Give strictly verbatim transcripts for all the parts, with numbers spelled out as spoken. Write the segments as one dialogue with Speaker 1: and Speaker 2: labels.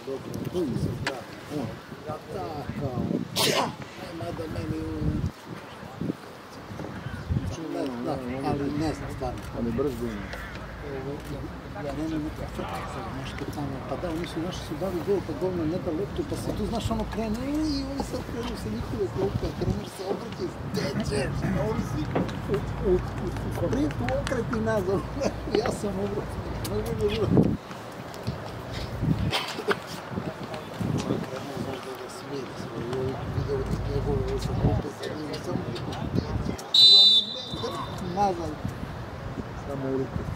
Speaker 1: dobro, tu se zna. Ja tako, nema da meni u... Ali ne znam stvarno.
Speaker 2: Ali brzo ima.
Speaker 1: Ja nemam neka fotaka, nešto tamo, pa da, oni su naši su dali gol, pa gol nam ne da leptu, pa se tu, znaš, ono krene, i oni sad krenu sa njihove klupe, kreneš se obrati, steđeš, a oni svi u sprintu okreti nazad, ja sam obrati, ne mogu da krenuo, znaš, da ga smiri, svoju video njegovu sa klupe, sa njima, samo i oni ne nazad, samo ulipici.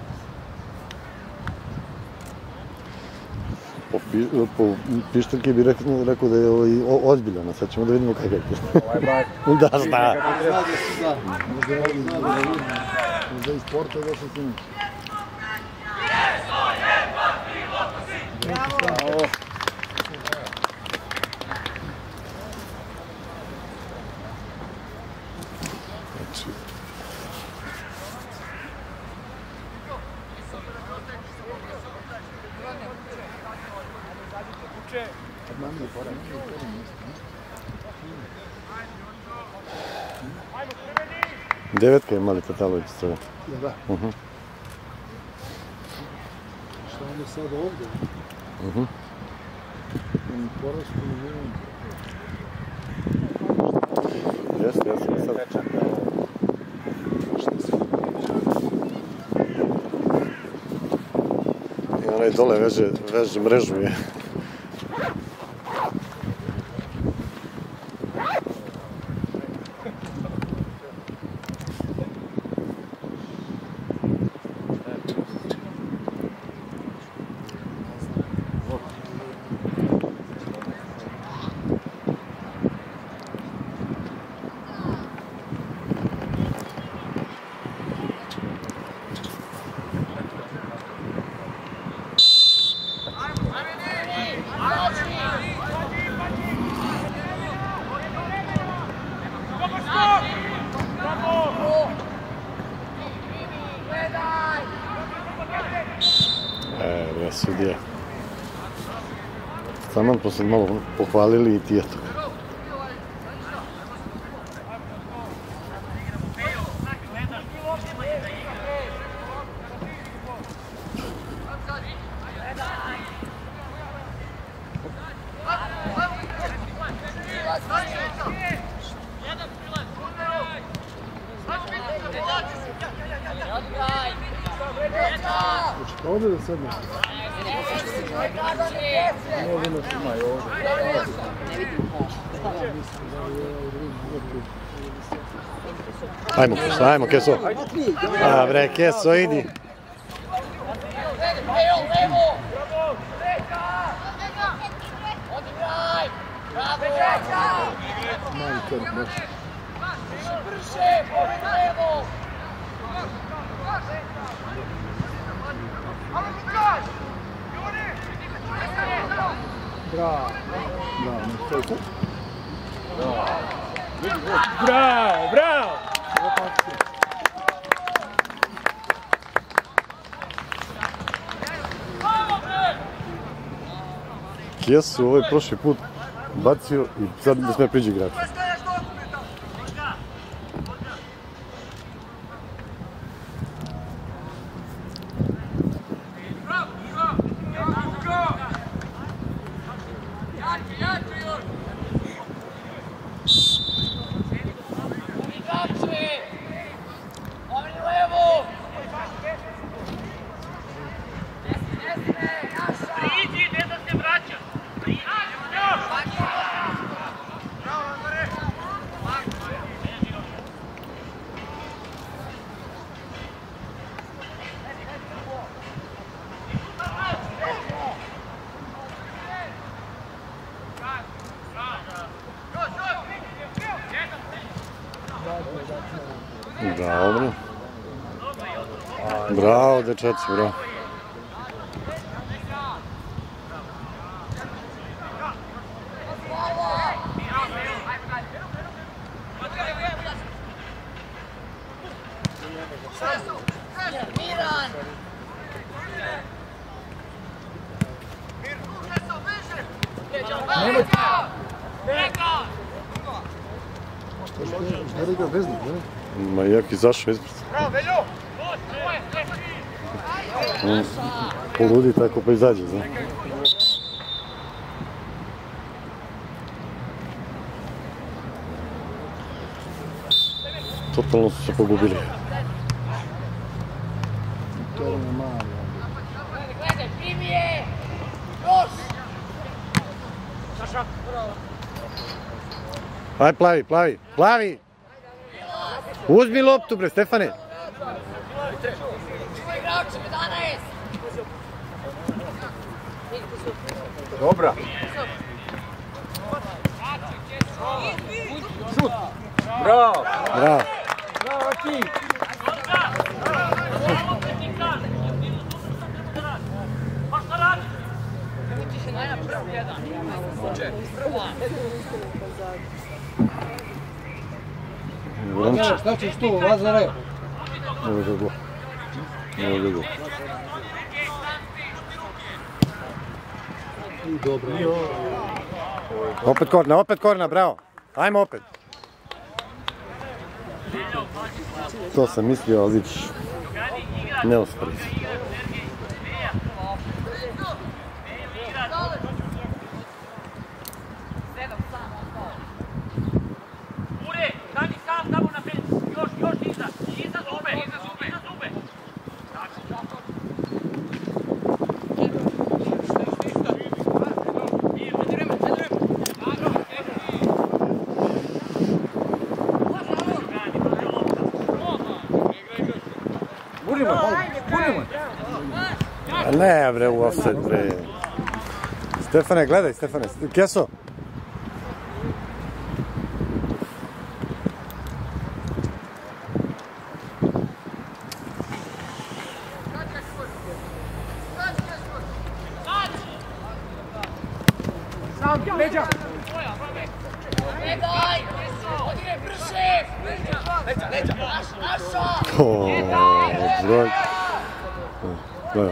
Speaker 2: Po pištaljke bih rekao da je ozbiljana, sad ćemo da vidimo kakav je. Da, šta?
Speaker 1: Zna da su da.
Speaker 2: Možda iz sporta da se sinu. Bravo! Devetka je mali Tatalović strana.
Speaker 1: Ja da. Šta on je sad ovdje?
Speaker 2: Mhm.
Speaker 1: On porastu i vidim.
Speaker 2: Jeste, ja sam sad. I onaj dole veže, veže mrežu je. Evo, sudija. Taman posle malo pohvalili i Tijetog.
Speaker 1: Ovdje da sedne. Ovdje nas ima i ovdje.
Speaker 2: Ajmo, ajmo, Keso. A bre, Keso, idi.
Speaker 1: Mali korak, baš. Bravo, bravo,
Speaker 3: bravo, bravo!
Speaker 2: Kesu ovaj prošli put bacio i sad ne sme priđi igraču. Bravo, bro. Bravo, dečaci, bravo.
Speaker 4: Miran!
Speaker 1: Šta je igra veznik, ne?
Speaker 2: Ma jak izašao ispred. On poludi tako pa izađe, znam. Totalno su se pogubili.
Speaker 1: Teren je mali.
Speaker 4: Gledaj, primi je! Još!
Speaker 2: Aj, plavi, plavi, plavi! Uzmi loptu, bre, Stefane!
Speaker 4: Čuvaj igrače, jedanaest!
Speaker 3: Dobra. Šut. Bravo.
Speaker 2: Bravo!
Speaker 3: Bravo ti.
Speaker 2: Vranče.
Speaker 3: Šta ćeš tu, Lazare?
Speaker 2: Evo ga go. Evo ga go.
Speaker 1: Dobro.
Speaker 2: Opet korna, opet korna, bravo! Ajmo opet! To sam mislio, ali vidiš. Ne uspjeli se. A ne bre, u offset bre. Stefane, gledaj, Stefane, Keso.
Speaker 3: Leđa.
Speaker 4: Gledaj! Odire brže! Leđa, leđa! Našo!
Speaker 2: O, broj. Gledaj.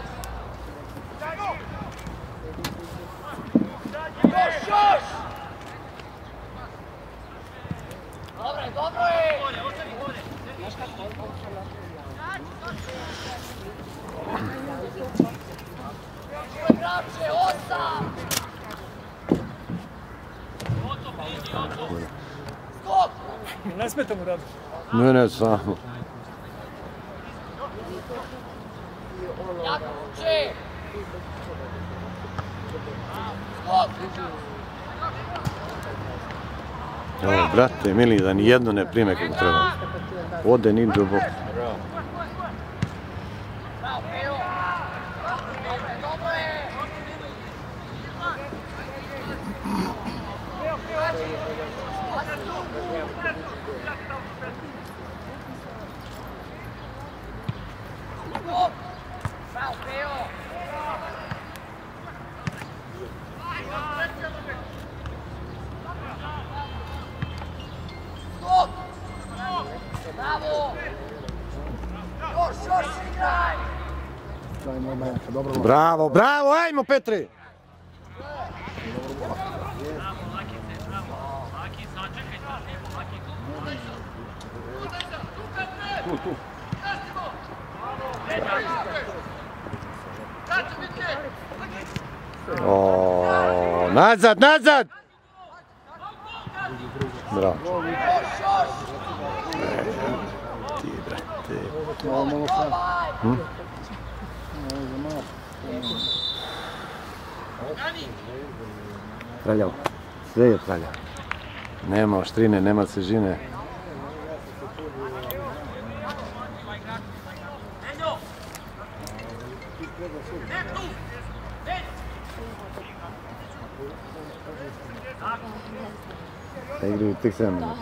Speaker 4: Još, još! Dobro je, dobro je! Čuvaj igrače, osam! Stop!
Speaker 3: Ne smeta mu radu.
Speaker 2: Ne, ne, samo.
Speaker 4: Jako uče! Stop!
Speaker 2: Evo, brate, mili, da ni jedno ne prime kako treba. Ode ni do bok.
Speaker 4: Bravo, Peo! Dobro je, dobro je! Stop! Bravo, Peo! Stop! Bravo! Još, još igraj!
Speaker 1: Dajmo Majanka, dobro.
Speaker 2: Bravo, bravo, ajmo Petri!
Speaker 3: Tu, tu.
Speaker 2: O, nazad, nazad! Bravo. Ti, brate.
Speaker 1: Malo, malo sam.
Speaker 2: Hm?
Speaker 1: Malo za malo.
Speaker 2: Traljavo. Sve je traljavo. Nema oštrine, nema svežine. Da igraju tek sedam minuta.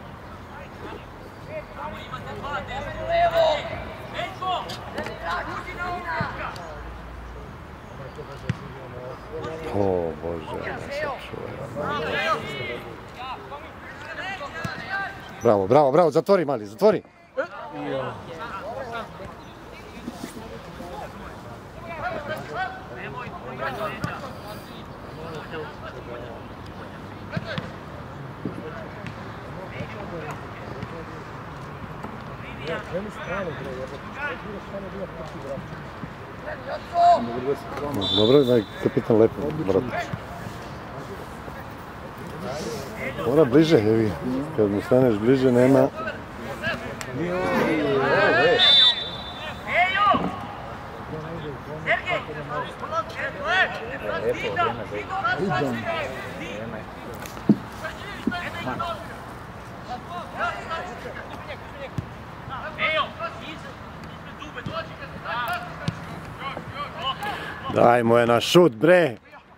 Speaker 2: O Bože, da se čuva. Bravo, bravo, bravo, zatvori mali, zatvori.
Speaker 4: Nemoj,
Speaker 2: Dobro, da je kapitan lepo, brate. Mora bliže, jevi. Kad mu staneš bliže, nema... Daj mu je na šut, bre!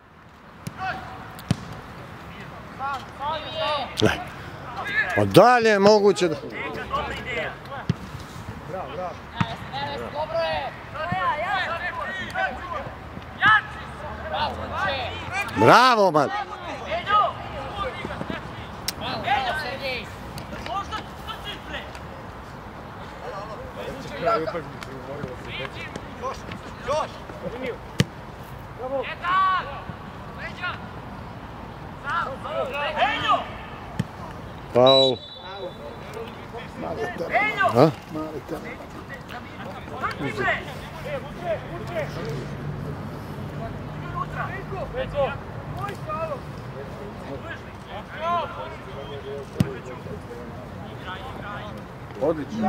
Speaker 2: O dalje je moguće da... Bravo, man! Faul. A?
Speaker 3: Odlično.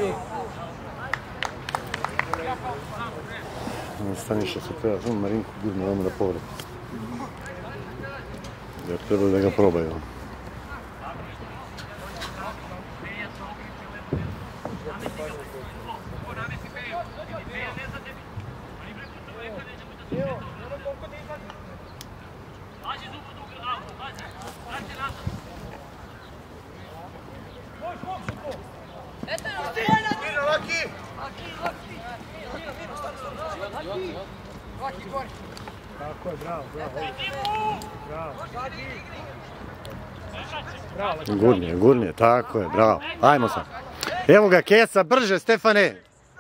Speaker 2: Staniša se treba, znam Marinku gurno vamo da povrati. Jer treba da ga probaju.
Speaker 3: Tako je, bravo, bravo. Bravo.
Speaker 2: Gurnije, gurnije, tako je, bravo. Ajmo sad. Evo ga, Kesa, brže, Stefane!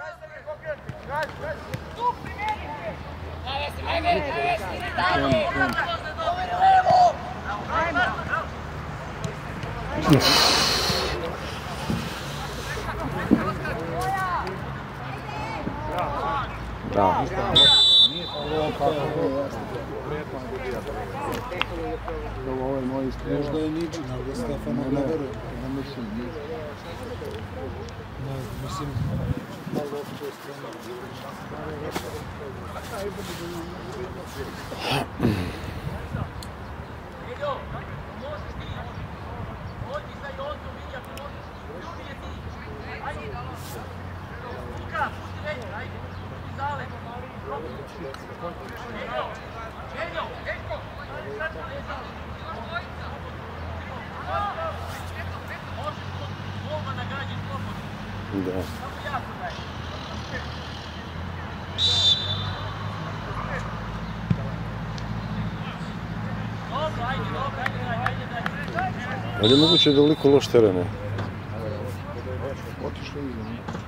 Speaker 2: Bravo.
Speaker 1: Ovo je moj iskren. Možda je ničin, ali da Stefano ne veruje. Ne mislim, ne, mislim, malo opće je spremno.
Speaker 2: Da. Ali je moguće da je oliko loš teren, ne?
Speaker 1: Otišao iza.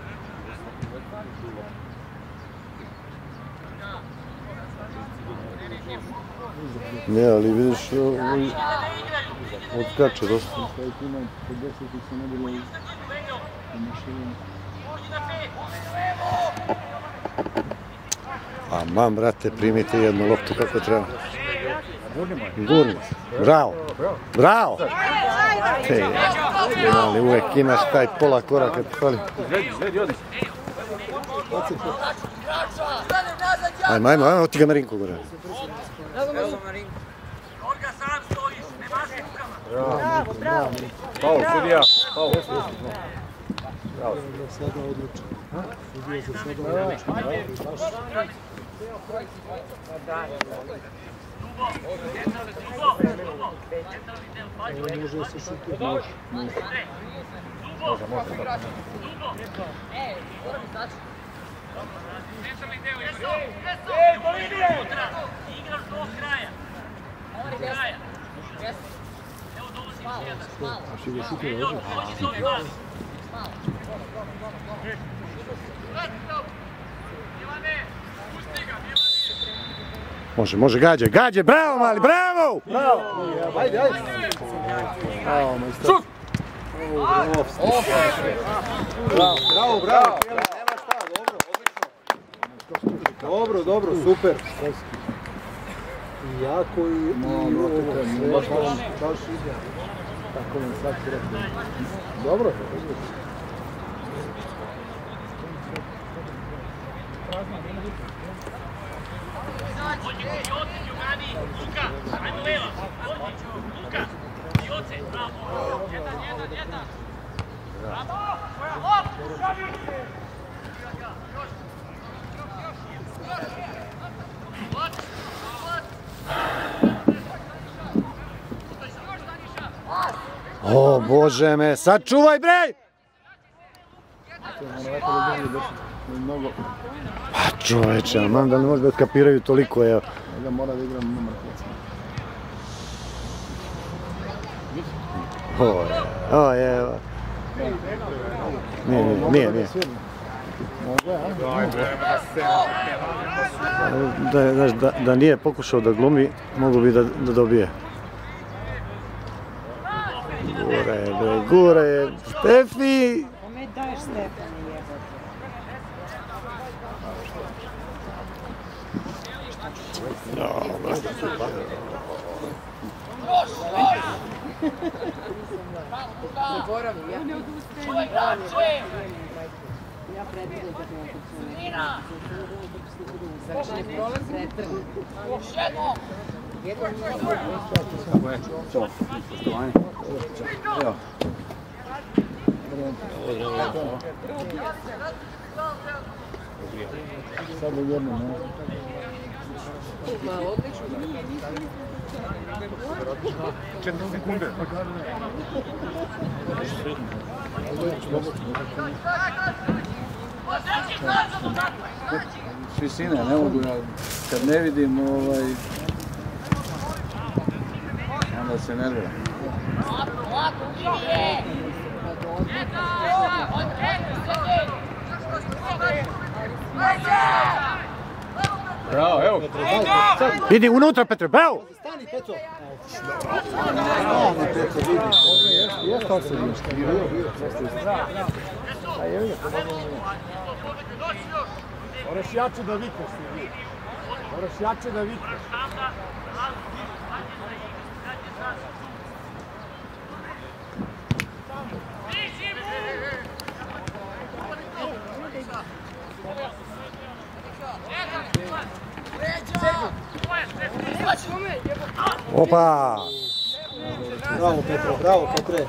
Speaker 2: Ne, ali vidiš, odskače dosta.
Speaker 1: Šta je tu na pedeset se ne bilo umašljeno.
Speaker 2: A mam, brate, primite jednu loptu kako treba. Gurni. Bravo. Bravo. Te, ali uvek imaš taj pola koraka kad ti fali. Ajmo, ajmo, ajmo, ti ga Marinko gore.
Speaker 3: Bravo, bravo. Paul, sudija. Paul. Bravo.
Speaker 1: Sada odlučen. Sudija za sada odlučen. Ovo može da se šuti.
Speaker 3: Može, može.
Speaker 4: Ej, Bolivije! Igraš do kraja. Do kraja. Evo dolazi još jedan.
Speaker 1: A še ga šuti rođe?
Speaker 4: Dođi do vas. Ivane, pusti ga, Ivane!
Speaker 2: Može, može, gađe, gađe, bravo mali, bravo!
Speaker 1: Bravo! Ajde, ajde! Bravo, majstor. Šut! Bravo, bravo, bravo! Nema šta, dobro, odlično. Dobro, dobro, super. I jako i... Baš ide. Tako mi sad ti rekao. Dobro, dobro.
Speaker 4: Luka, ajmo leva, Luka, Joce, bravo, jedan, jedan, jedan. Bravo, hop, šavi!
Speaker 2: O Bože me, sačuvaj bre! Pa čoveče, ali mam da ne može da kapiraju toliko, evo.
Speaker 1: Da mora da igram numar pet.
Speaker 2: O je, o je, evo. Nije, nije, nije, nije. Da, znaš, da, da nije pokušao da glumi, mogu bi da, da dobije. Gure, bre, gure, Stefi!
Speaker 5: Kome daješ Stefani jebati? Zaboravim, ja ne odustajem. Ja predvidim da ne odustajem. Znači ne prolazi pretrgnu. Još jedno! Jedno nije.
Speaker 1: Ćao, poštovanje. Evo. Sad je jedno, ne?
Speaker 5: Ma odlično.
Speaker 3: Četiri sekunde.
Speaker 1: Visine, ne mogu ja, kad ne vidim, ovaj, onda se nervira.
Speaker 3: Bravo, evo.
Speaker 2: Idi unutra, Petre, bravo!
Speaker 1: Stani, Peto! Stani, Peto, vidiš. Jeste on se vidiš. Bio, bio. A je vidio.
Speaker 3: Moraš jače da vikneš. Moraš jače da vikneš.
Speaker 2: Opa!
Speaker 1: Bravo, Petro, bravo, Petre.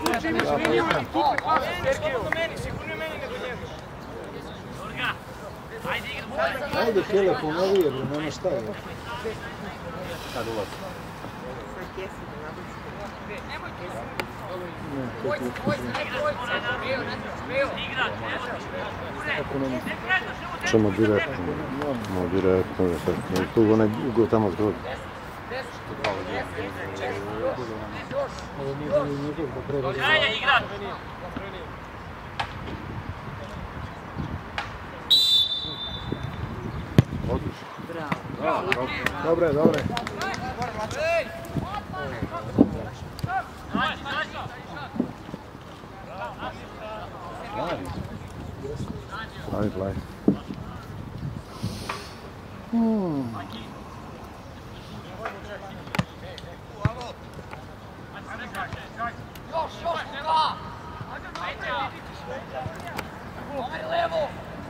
Speaker 1: Ajde, Kele, pomovi jer nema šta je.
Speaker 3: Sad ulazi.
Speaker 2: Čemo direktno, no direktno, tu onaj ugao tamo zgrod.
Speaker 4: Ajde, igrat!
Speaker 1: Dobre, dobre.
Speaker 2: Plavi, plavi.
Speaker 4: Još, još, Luka! Pomeri levo!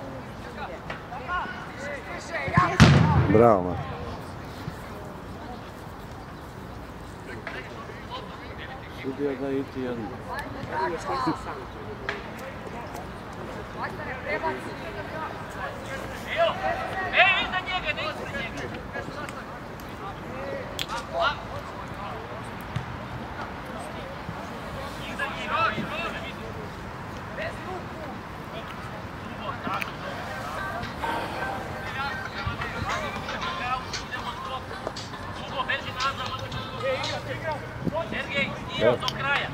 Speaker 2: Bravo, man.
Speaker 1: Sudija da iti jedno.
Speaker 4: Evo! Ej, iza njega, ne iza njega! Iza njega! Bez ruku! Hugo, beži nazad! Sergej, nije do kraja!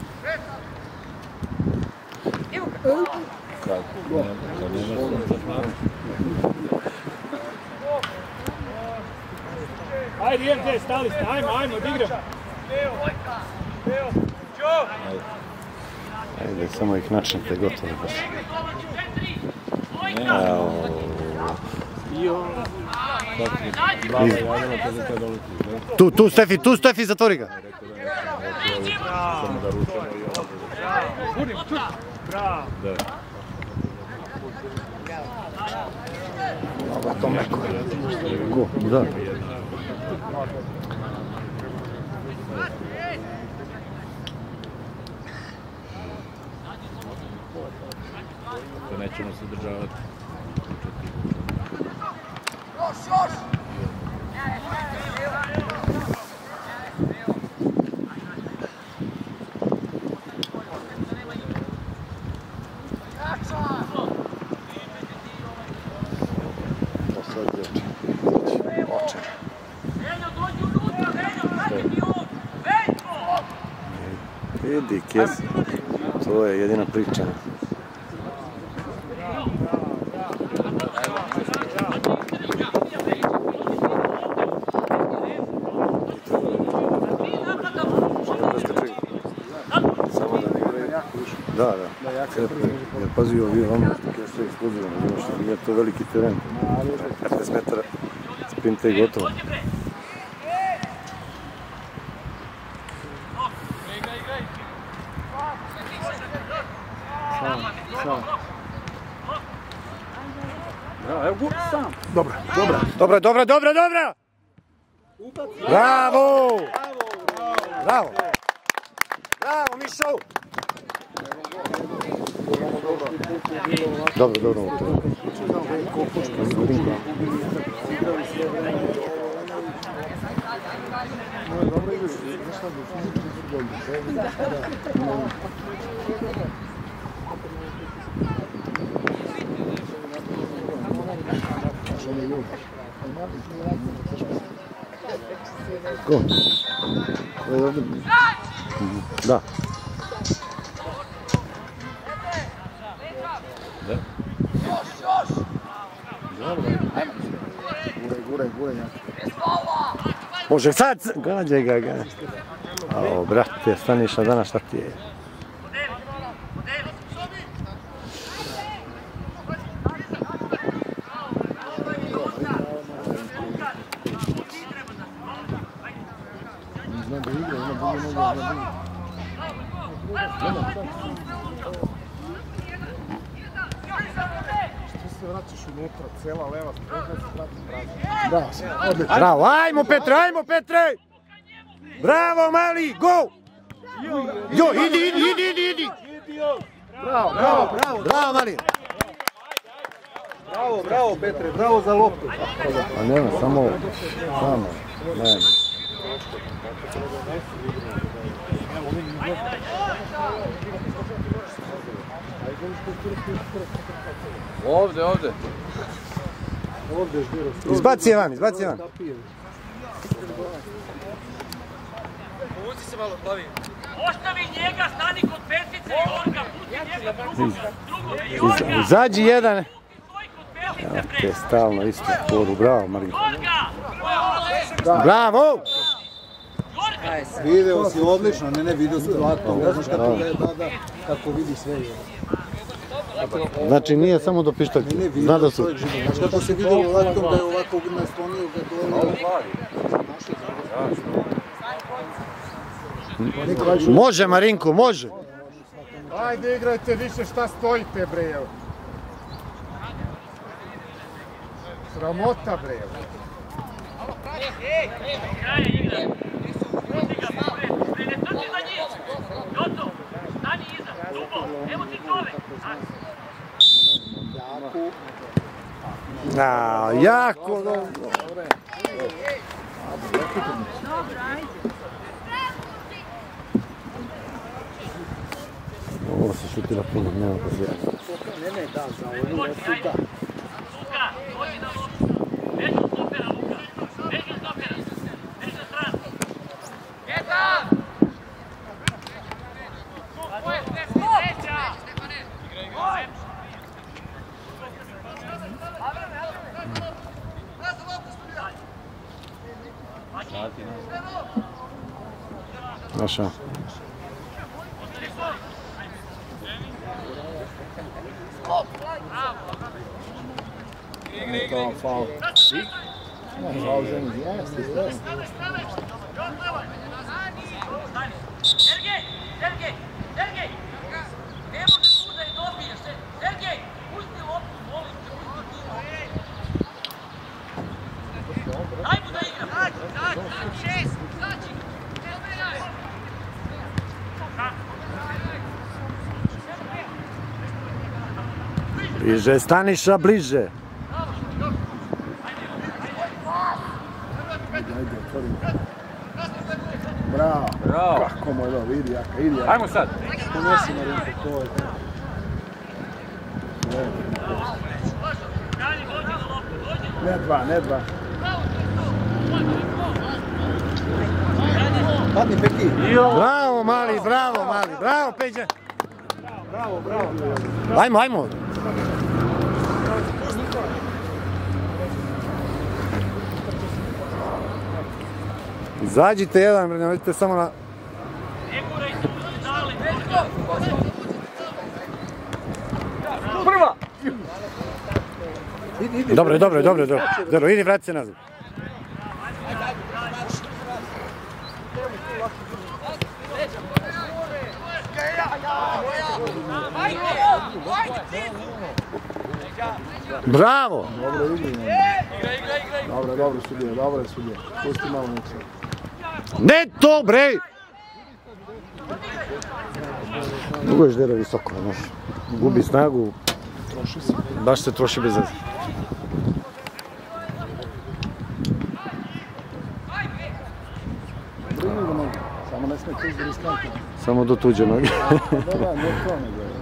Speaker 5: Evo ga!
Speaker 1: Kako? Kad nema
Speaker 3: Ajde, idem gdje, stali ste, ajmo, ajmo, odigram.
Speaker 2: Ajde, samo ih načnite, gotovo baš. Evo. Tu, tu, Stefi, tu, Stefi, zatvori ga.
Speaker 3: Bravo.
Speaker 2: Dobro, to meko. Go, da.
Speaker 6: To nećemo se državati.
Speaker 2: Vidi, Kes, to je jedina priča. Da, da. Jer pazi ovi vamo, Kes je eksplozivan, nije to veliki teren. petnaest metara sprinta i gotovo. Dobra, dobra. Dobra, dobra, dobra, dobra! Bravo! Bravo! Bravo, Mišo! Dobro, dobro. Go. Da.
Speaker 1: Guraj, guraj,
Speaker 2: Može sad, gađaj ga, gađaj. Ao, brate, Staniša, danas šta ti je?
Speaker 1: Znam da igra, ima bolje noge, ima bolje.
Speaker 3: Se vraćaš unutra, cijela leva strana se vrati prazna.
Speaker 1: Da, odlično.
Speaker 2: Bravo, ajmo Petre, ajmo Petre! Bravo, mali, go! Jo, idi, idi, idi, idi, idi!
Speaker 1: Bravo, bravo, bravo.
Speaker 2: Bravo, mali!
Speaker 1: Bravo, bravo, Petre, bravo za loptu.
Speaker 2: A nema, samo, samo, nema.
Speaker 6: Ovdje, ovdje.
Speaker 1: Ovdje je žbiro.
Speaker 2: Izbaci je van, izbaci je van.
Speaker 4: Povuci se malo, plavi. Ostavi njega, stani kod petice i Jorga, puti njega drugoga, drugoga i Jorga.
Speaker 2: Izađi jedan.
Speaker 4: Stoji kod petice,
Speaker 2: Evo
Speaker 4: bre.
Speaker 2: te, stalno isto poru, bravo Marinko.
Speaker 4: Jorga!
Speaker 2: Bravo!
Speaker 4: Jorga!
Speaker 1: Video si odlično, ne ne, video si ovako, ne znaš kako ga je dada, kako vidi sve.
Speaker 2: Znači nije samo do pištaljke,
Speaker 1: Ne, ne,
Speaker 2: zna
Speaker 1: video
Speaker 2: da
Speaker 1: si
Speaker 2: su...
Speaker 1: čovjek živo. Znaš kako se vidio ovako da je ovako naslonio ga dole.
Speaker 2: Može Marinko, može!
Speaker 3: Ajde igrajte više, šta stojite bre, evo. Sramota bre, evo.
Speaker 4: Kraje igra. Pusti ga, bre, ne trči za njih. Gotovo. Stani iza, dubo. Evo ti čovek.
Speaker 2: A, jako dobro. Ovo se šutira puno, nema pa sjeti.
Speaker 1: Ne, ne, da, za ovu loptu da.
Speaker 4: Luka, dođi na loptu. Beži od stopera, Luka. Beži od stopera. Beži na stranu. Jedan!
Speaker 2: Znaš, a?
Speaker 3: To je faul. Faul za njih, jeste, jeste.
Speaker 4: Sergej, Sergej, Sergej! Ne može tu da je dobiješ, Sergej! Pusti loptu, molim te, pusti ti loptu. Daj mu da igra! Daći, daći, šest, daći!
Speaker 2: Bliže, Staniša, bliže.
Speaker 3: Bravo.
Speaker 6: Bravo.
Speaker 3: Kako moj dobro, idi jaka, idi jaka.
Speaker 6: Ajmo sad.
Speaker 3: Ponesi Marinko, to je to. Ne dva, ne dva.
Speaker 1: Padni Peki.
Speaker 2: Bravo, mali, bravo, mali, bravo, Peđa.
Speaker 3: Bravo, bravo.
Speaker 2: Ajmo, ajmo. Izađite jedan, ne vidite samo na...
Speaker 6: Prva!
Speaker 2: Dobro, dobro, dobro, dobro. Dobro, idi, vrati se nazad. Bravo!
Speaker 3: Dobro, idi. Dobro, dobro sudije, dobro je sudije. Pusti malo niče.
Speaker 2: Ne to, bre! Dugo je ždera visoko, znaš. Gubi snagu.
Speaker 3: Troši se.
Speaker 2: Baš se troši bez veze.
Speaker 3: Brini ga nogu. Samo ne smije tuži riskantno.
Speaker 2: Samo do tuđe noge.
Speaker 3: Da, da, ne to nego je.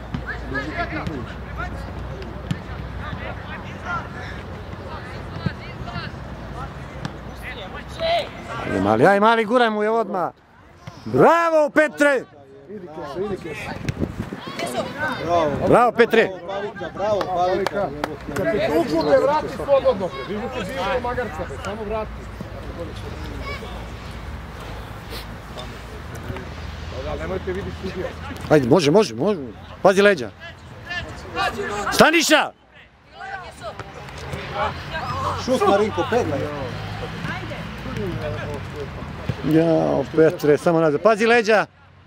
Speaker 2: Ajde mali, aj mali, guraj mu je odmah. Bravo, Petre!
Speaker 3: Idi Keso, idi Keso.
Speaker 2: Bravo, Petre!
Speaker 1: Bravo, Pavika.
Speaker 3: Kad te tuku te vrati slobodno. Dižu te zivu magarca, samo vrati. Da, nemojte vidjeti sudija.
Speaker 2: Ajde, može, može, može. Pazi leđa. Staniša!
Speaker 1: Šut Marinko, peglaj.
Speaker 2: Jao, Petre, samo nazad. Pazi leđa!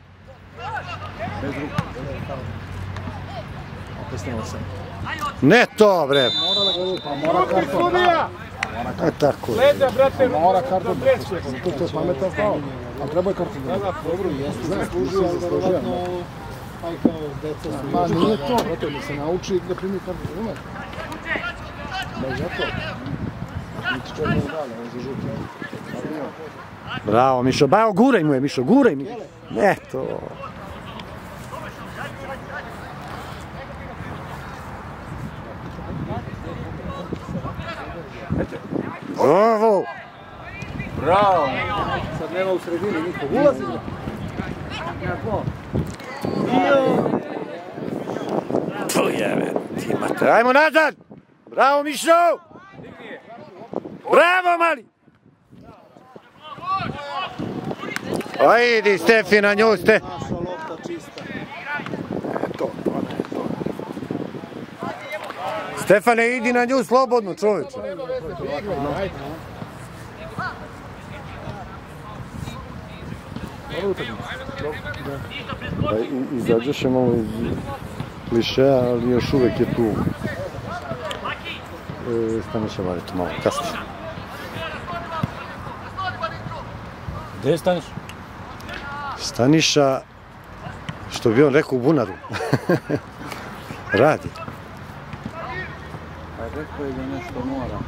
Speaker 2: Ne to, bre!
Speaker 3: Mora karton. Sudija!
Speaker 2: A tako je.
Speaker 3: Leđa, brate, mora karton. To je pametan faul. A treba je karton. Da, da, dobro, jeste. Znaš, služio, ali verovatno... Aj kao deca su... Ma nije to, brate, da se nauči da primi karton. Ume? Da je zato. Niti čovjek ne dalje, on za žuti.
Speaker 2: Bravo, Mišo, bao, guraj mu je, Mišo, guraj mi. Ne to. Bravo!
Speaker 6: Bravo!
Speaker 1: Sad nema u sredini nikog. Ulazi ga.
Speaker 2: To je, ti imate. Ajmo nazad! Bravo, Mišo! Bravo, mali! Ajde, Stefi, na nju ste.
Speaker 1: Naša lopta čista.
Speaker 3: To, to ne, to.
Speaker 2: Stefane, idi na nju slobodno, čovječe. Pa izađeš je malo iz klišeja, ali još uvijek je tu. Staniša Mari, tu malo kasnije.
Speaker 6: Gdje je Staniša?
Speaker 2: Staniša, što bi on rekao u bunaru. Radi.
Speaker 6: Pa rekao je da nešto mora.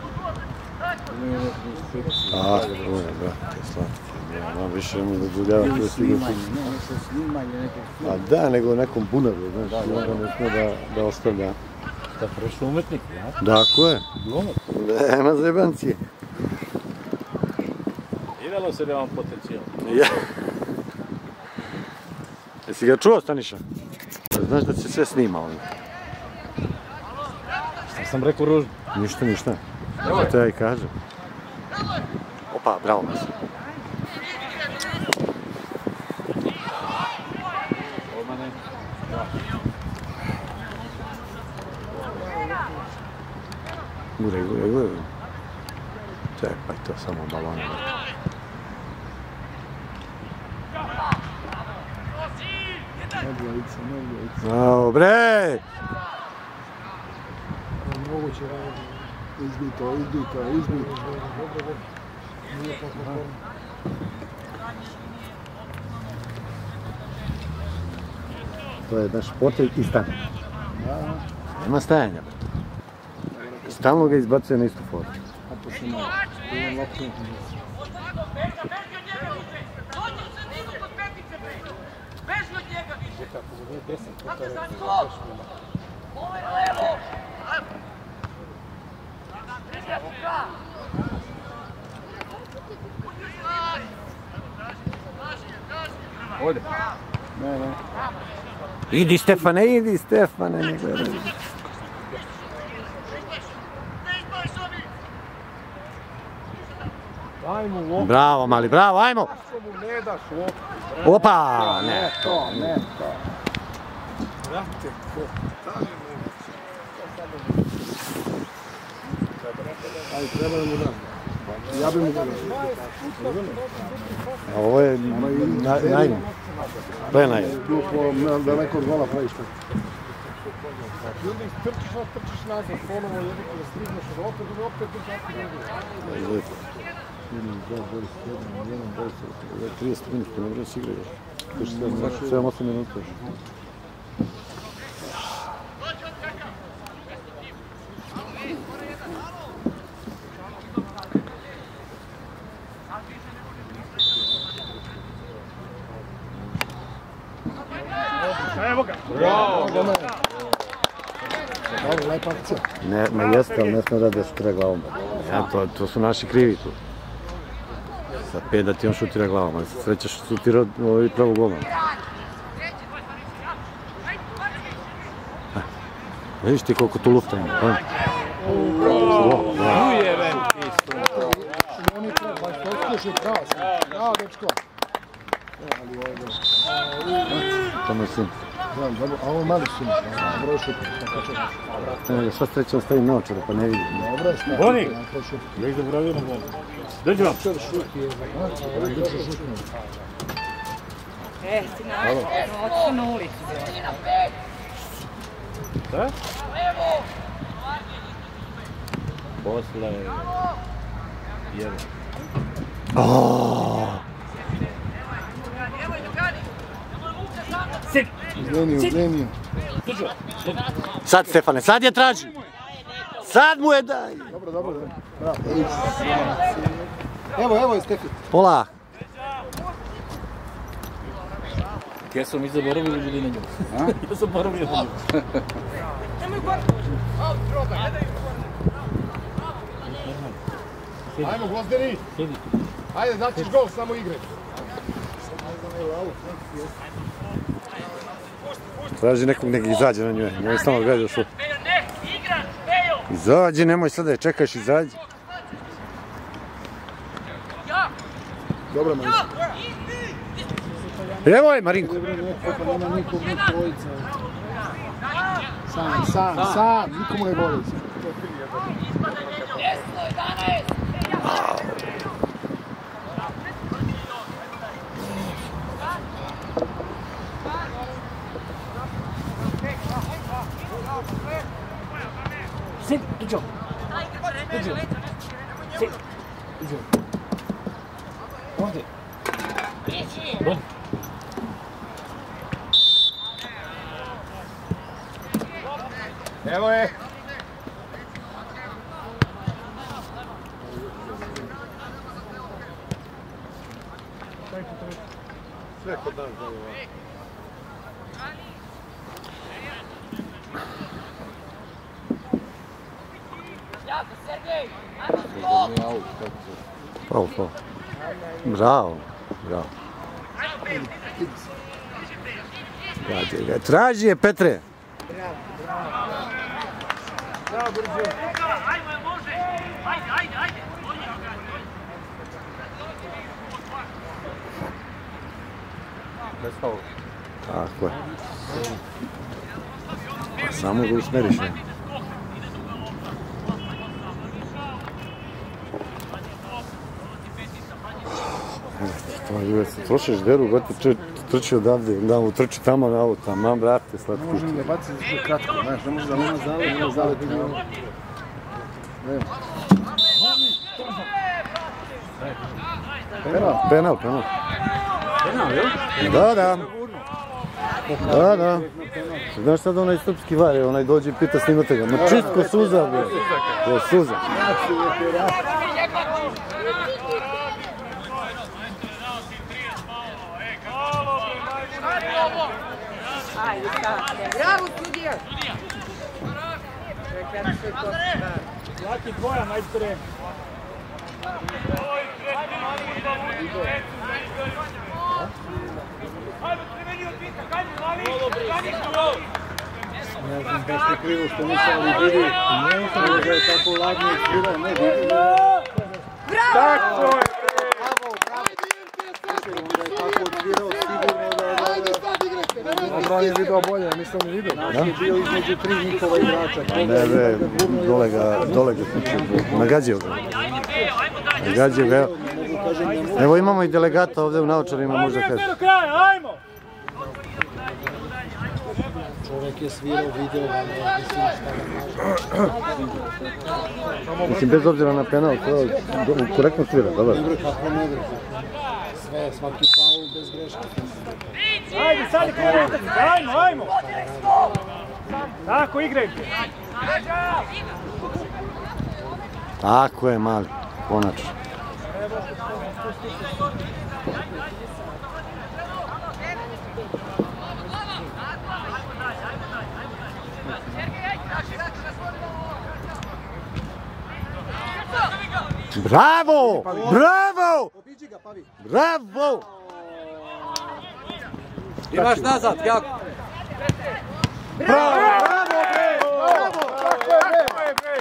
Speaker 2: Ah, to je, brate, slatki. On više mu zadovoljava koje stiga su.
Speaker 6: Ne, se snimanje nekog...
Speaker 2: A da, nego nekom bunaru, znaš, i onda ne smije da, da ostavlja.
Speaker 6: Da prešao umetnik, ja?
Speaker 2: Tako je.
Speaker 6: Glumac.
Speaker 2: Nema zajebancije.
Speaker 6: Vidjelo se da je on potencijal.
Speaker 2: Ja. Jesi ga čuo, Staniša? Znaš da se sve snima ovdje.
Speaker 6: Šta sam rekao ružno?
Speaker 2: Ništa, ništa. To te ja i kažem. Opa, bravo, Masa. Gure, gure, gure. Čekaj, to samo balon.
Speaker 3: Medljica, medljica.
Speaker 2: Bravo, bre!
Speaker 3: Moguće radi. Izbito, izbito, izbito.
Speaker 2: To je naš portret i stane. Nema stajanja. Stalno ga izbacuje na istu foru.
Speaker 3: Ako se malo. Imam loptu.
Speaker 4: Beži od njega više! Kako za njegov? Ovo je levo!
Speaker 6: Ode.
Speaker 3: Ne, ne.
Speaker 2: Idi Stefane, idi Stefane, ne gledaj.
Speaker 3: Daj mu loptu.
Speaker 2: Bravo, mali, bravo, ajmo!
Speaker 3: Zašto mu ne daš loptu?
Speaker 2: Opa, ne.
Speaker 3: To, ne to. Brate, ko? Ajde, treba da mu dam. Ja bi mu dam.
Speaker 2: A ovo je najmo. To je najmo.
Speaker 3: Da neko od gola praviš tako. I onda trčiš, trčiš nazad, ponovo jednako da stigneš od opet, i opet držati.
Speaker 2: Jedan, dva, dvadeset jedan, jedan, dvadeset, trideset minuta, ne vreš igra još. sedam osam minuta još.
Speaker 6: Evo ga!
Speaker 3: Bravo! Dobro, lepa akcija.
Speaker 2: Ne, ma jeste, ali ne smije da šutira glavom. Ja, to, to su naši krivi tu. Sa pet da ti on šutira glavom, ali se sreća šutira ovaj pravo golman. Vidiš ti koliko tu lufta ima.
Speaker 6: Ujeben ti su.
Speaker 3: Oni treba, baš postiš je pravo. Bravo, dečko. Ali ovdje.
Speaker 2: To moj sin.
Speaker 3: Znam, dobro, a ovo mali sin. Dobro šut.
Speaker 2: Ne, sva sreća on stavi naočare, pa ne vidim.
Speaker 3: Dobro, stavi.
Speaker 6: Boni!
Speaker 3: To šut.
Speaker 6: Uvijek zaboravio na bol. Dođi vam!
Speaker 3: Čer šut je. Dođe šut.
Speaker 5: E, si na otišu na ulicu.
Speaker 6: Da? Posle... Jedan.
Speaker 3: Izlenio, izlenio.
Speaker 2: Sad Stefane, sad je traži! Sad mu je daj!
Speaker 3: Dobro, dobro, dobro. Bravo. Evo, evo je Stefi.
Speaker 2: Pola!
Speaker 6: Ja sam i zaboravio da budi na nju. Ja sam zaboravio na nju.
Speaker 3: Ajmo, Gvozdeni! Ajde, daćiš gol, samo igraj.
Speaker 2: Traži nekog nek izađe na njoj, njoj samo gledaju šut.
Speaker 4: Ne, igrač, Pejo!
Speaker 2: Izađi, nemoj sada, čekaš, izađi.
Speaker 3: Dobro, Marinko.
Speaker 2: Evo je, Marinko.
Speaker 3: Nema nikog, ni trojica. Sam, sam, sam, nikomu ne voli.
Speaker 6: Sit, dođo. Dođo. Sit. Dođo. Ovdje. Boni.
Speaker 3: Evo je. Sve kod nas da je.
Speaker 4: Jako, Sergej! Ajmo skok!
Speaker 2: Faul, faul. Bravo, bravo. Traži ga, traži je, Petre.
Speaker 3: Bravo, brzo.
Speaker 4: Ajmo, može! Ajde, ajde, ajde!
Speaker 6: Bez faula.
Speaker 2: Tako je. Pa samo ga usmeriš. Ne? To je uvijek se trošiš deru, brate, trči odavde, da utrči tamo na auto, ma brate, slatko.
Speaker 3: Ne možem da baci kratko, znaš, ne može da nema zalet, nema zalet. Penal?
Speaker 2: Penal, penal. Penal, jel? Da, da. Da, da. Znaš sad onaj srpski var, onaj dođe i pita snimate ga, ma čist ko suza, bre. Ko suza.
Speaker 5: Ajde, stavite. Bravo, sudija!
Speaker 3: Laki dvoja, majstore.
Speaker 1: Ne znam baš je krivo što nisam, ali vidi, ne znam da je tako ladno ispirao, ne vidi.
Speaker 3: Tako je!
Speaker 1: Onda je tako odbirao sigurno da je...
Speaker 3: Dobro, on je video bolje, nisam ni video.
Speaker 1: Naš je bio između tri njihova igrača.
Speaker 2: Ne, ne, dole ga, dole ga kuće, nagađio ga. Nagađio ga, evo imamo i delegata ovdje u naočarima, možda kaže.
Speaker 1: Čovjek je svirao video, ali ne mislim šta da kaže.
Speaker 2: Mislim, bez obzira na penal, to korektno svira, dobro.
Speaker 1: Dobro, kako ne bre. Sve, svaki faul bez greške.
Speaker 3: Ajde, sad je krenu utakmica, ajmo, ajmo! Tako, igrajte!
Speaker 2: Tako je, mali, konačno. Bravo! Bravo! Bravo!
Speaker 6: Imaš nazad, kako?
Speaker 2: Bravo!
Speaker 3: Bravo, bre! Bravo! Tako je, bre!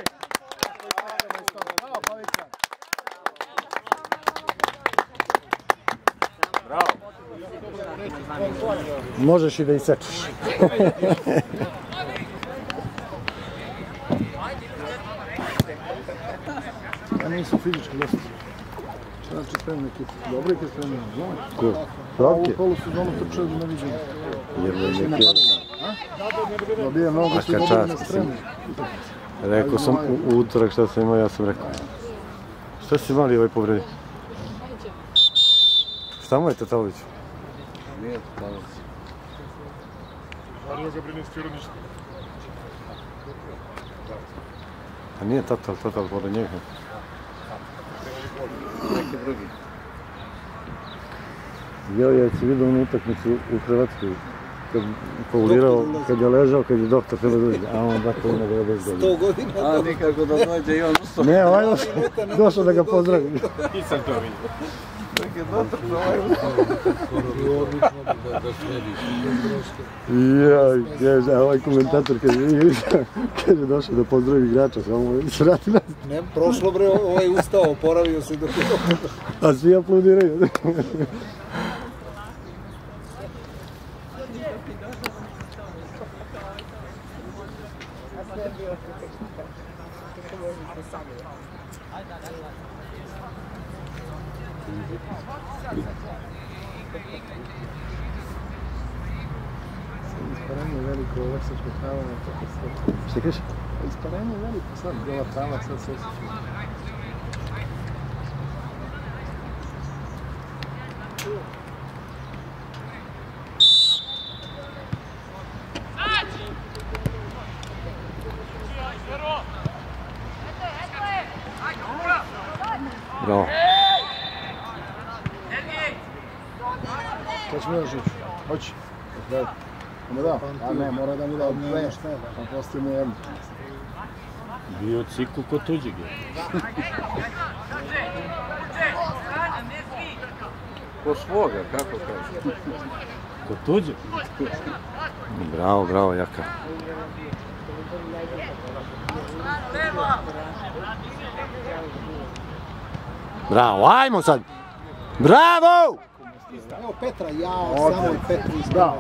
Speaker 3: Bravo,
Speaker 2: Možeš i da isečeš.
Speaker 3: Ja nisu fizički dosta. Znači spremni ekipa. Dobro ekipa spremni, znam.
Speaker 2: Ko?
Speaker 3: A ovu
Speaker 2: Svaki?
Speaker 3: polusezonu trčaju na viđenju.
Speaker 2: Jer neki...
Speaker 3: Dobije mnogo su
Speaker 2: Svaka
Speaker 3: dobili na
Speaker 2: čast,
Speaker 3: spremni.
Speaker 2: Rekao sam u u utorak šta sam imao, ja sam rekao. Šta si mali ovaj povredi? Šta mu je Tatalović?
Speaker 6: Nije Tatalović.
Speaker 3: Ali ga prenestirao ništa.
Speaker 2: A nije Tatal, Tatal pored njega.
Speaker 6: Neki drugi.
Speaker 2: Jo, ja si vidio onu utakmicu u Hrvatskoj. Kad faulirao, kad je ležao, kad je doktor treba dođe, a on dakle ima devedeset godina.
Speaker 1: sto godina.
Speaker 6: A nikako da dođe i on ustao.
Speaker 2: Ne, ovaj došao da ga pozdravi.
Speaker 6: Nisam to vidio. Neki doktor za ovaj ustao.
Speaker 1: Odlično da slediš, bez greške.
Speaker 2: Jaj, kaže, a ovaj komentator kaže, kaže došao da pozdravi igrača, samo se vrati nazad.
Speaker 1: Ne, prošlo bre, ovaj ustao, oporavio se dok je dobro.
Speaker 2: A svi aplaudiraju.
Speaker 3: Isparenje veliko, ovaksačko pravo na to sve.
Speaker 2: Šta kažeš?
Speaker 3: Isparenje veliko, sad dela prava, sad se osjeća.
Speaker 2: Bravo.
Speaker 3: Šta ćemo još ući? Hoći? Da. Ima da? A ne, mora da mi da odne. Pa postoji mi jedno.
Speaker 6: Bio cikl kod tuđeg. Ko svoga, kako kaže? Kod tuđeg?
Speaker 2: Bravo, bravo, Jaka. Bravo, ajmo sad! Bravo!
Speaker 1: Evo Petra, jao, samo i Petru ispao.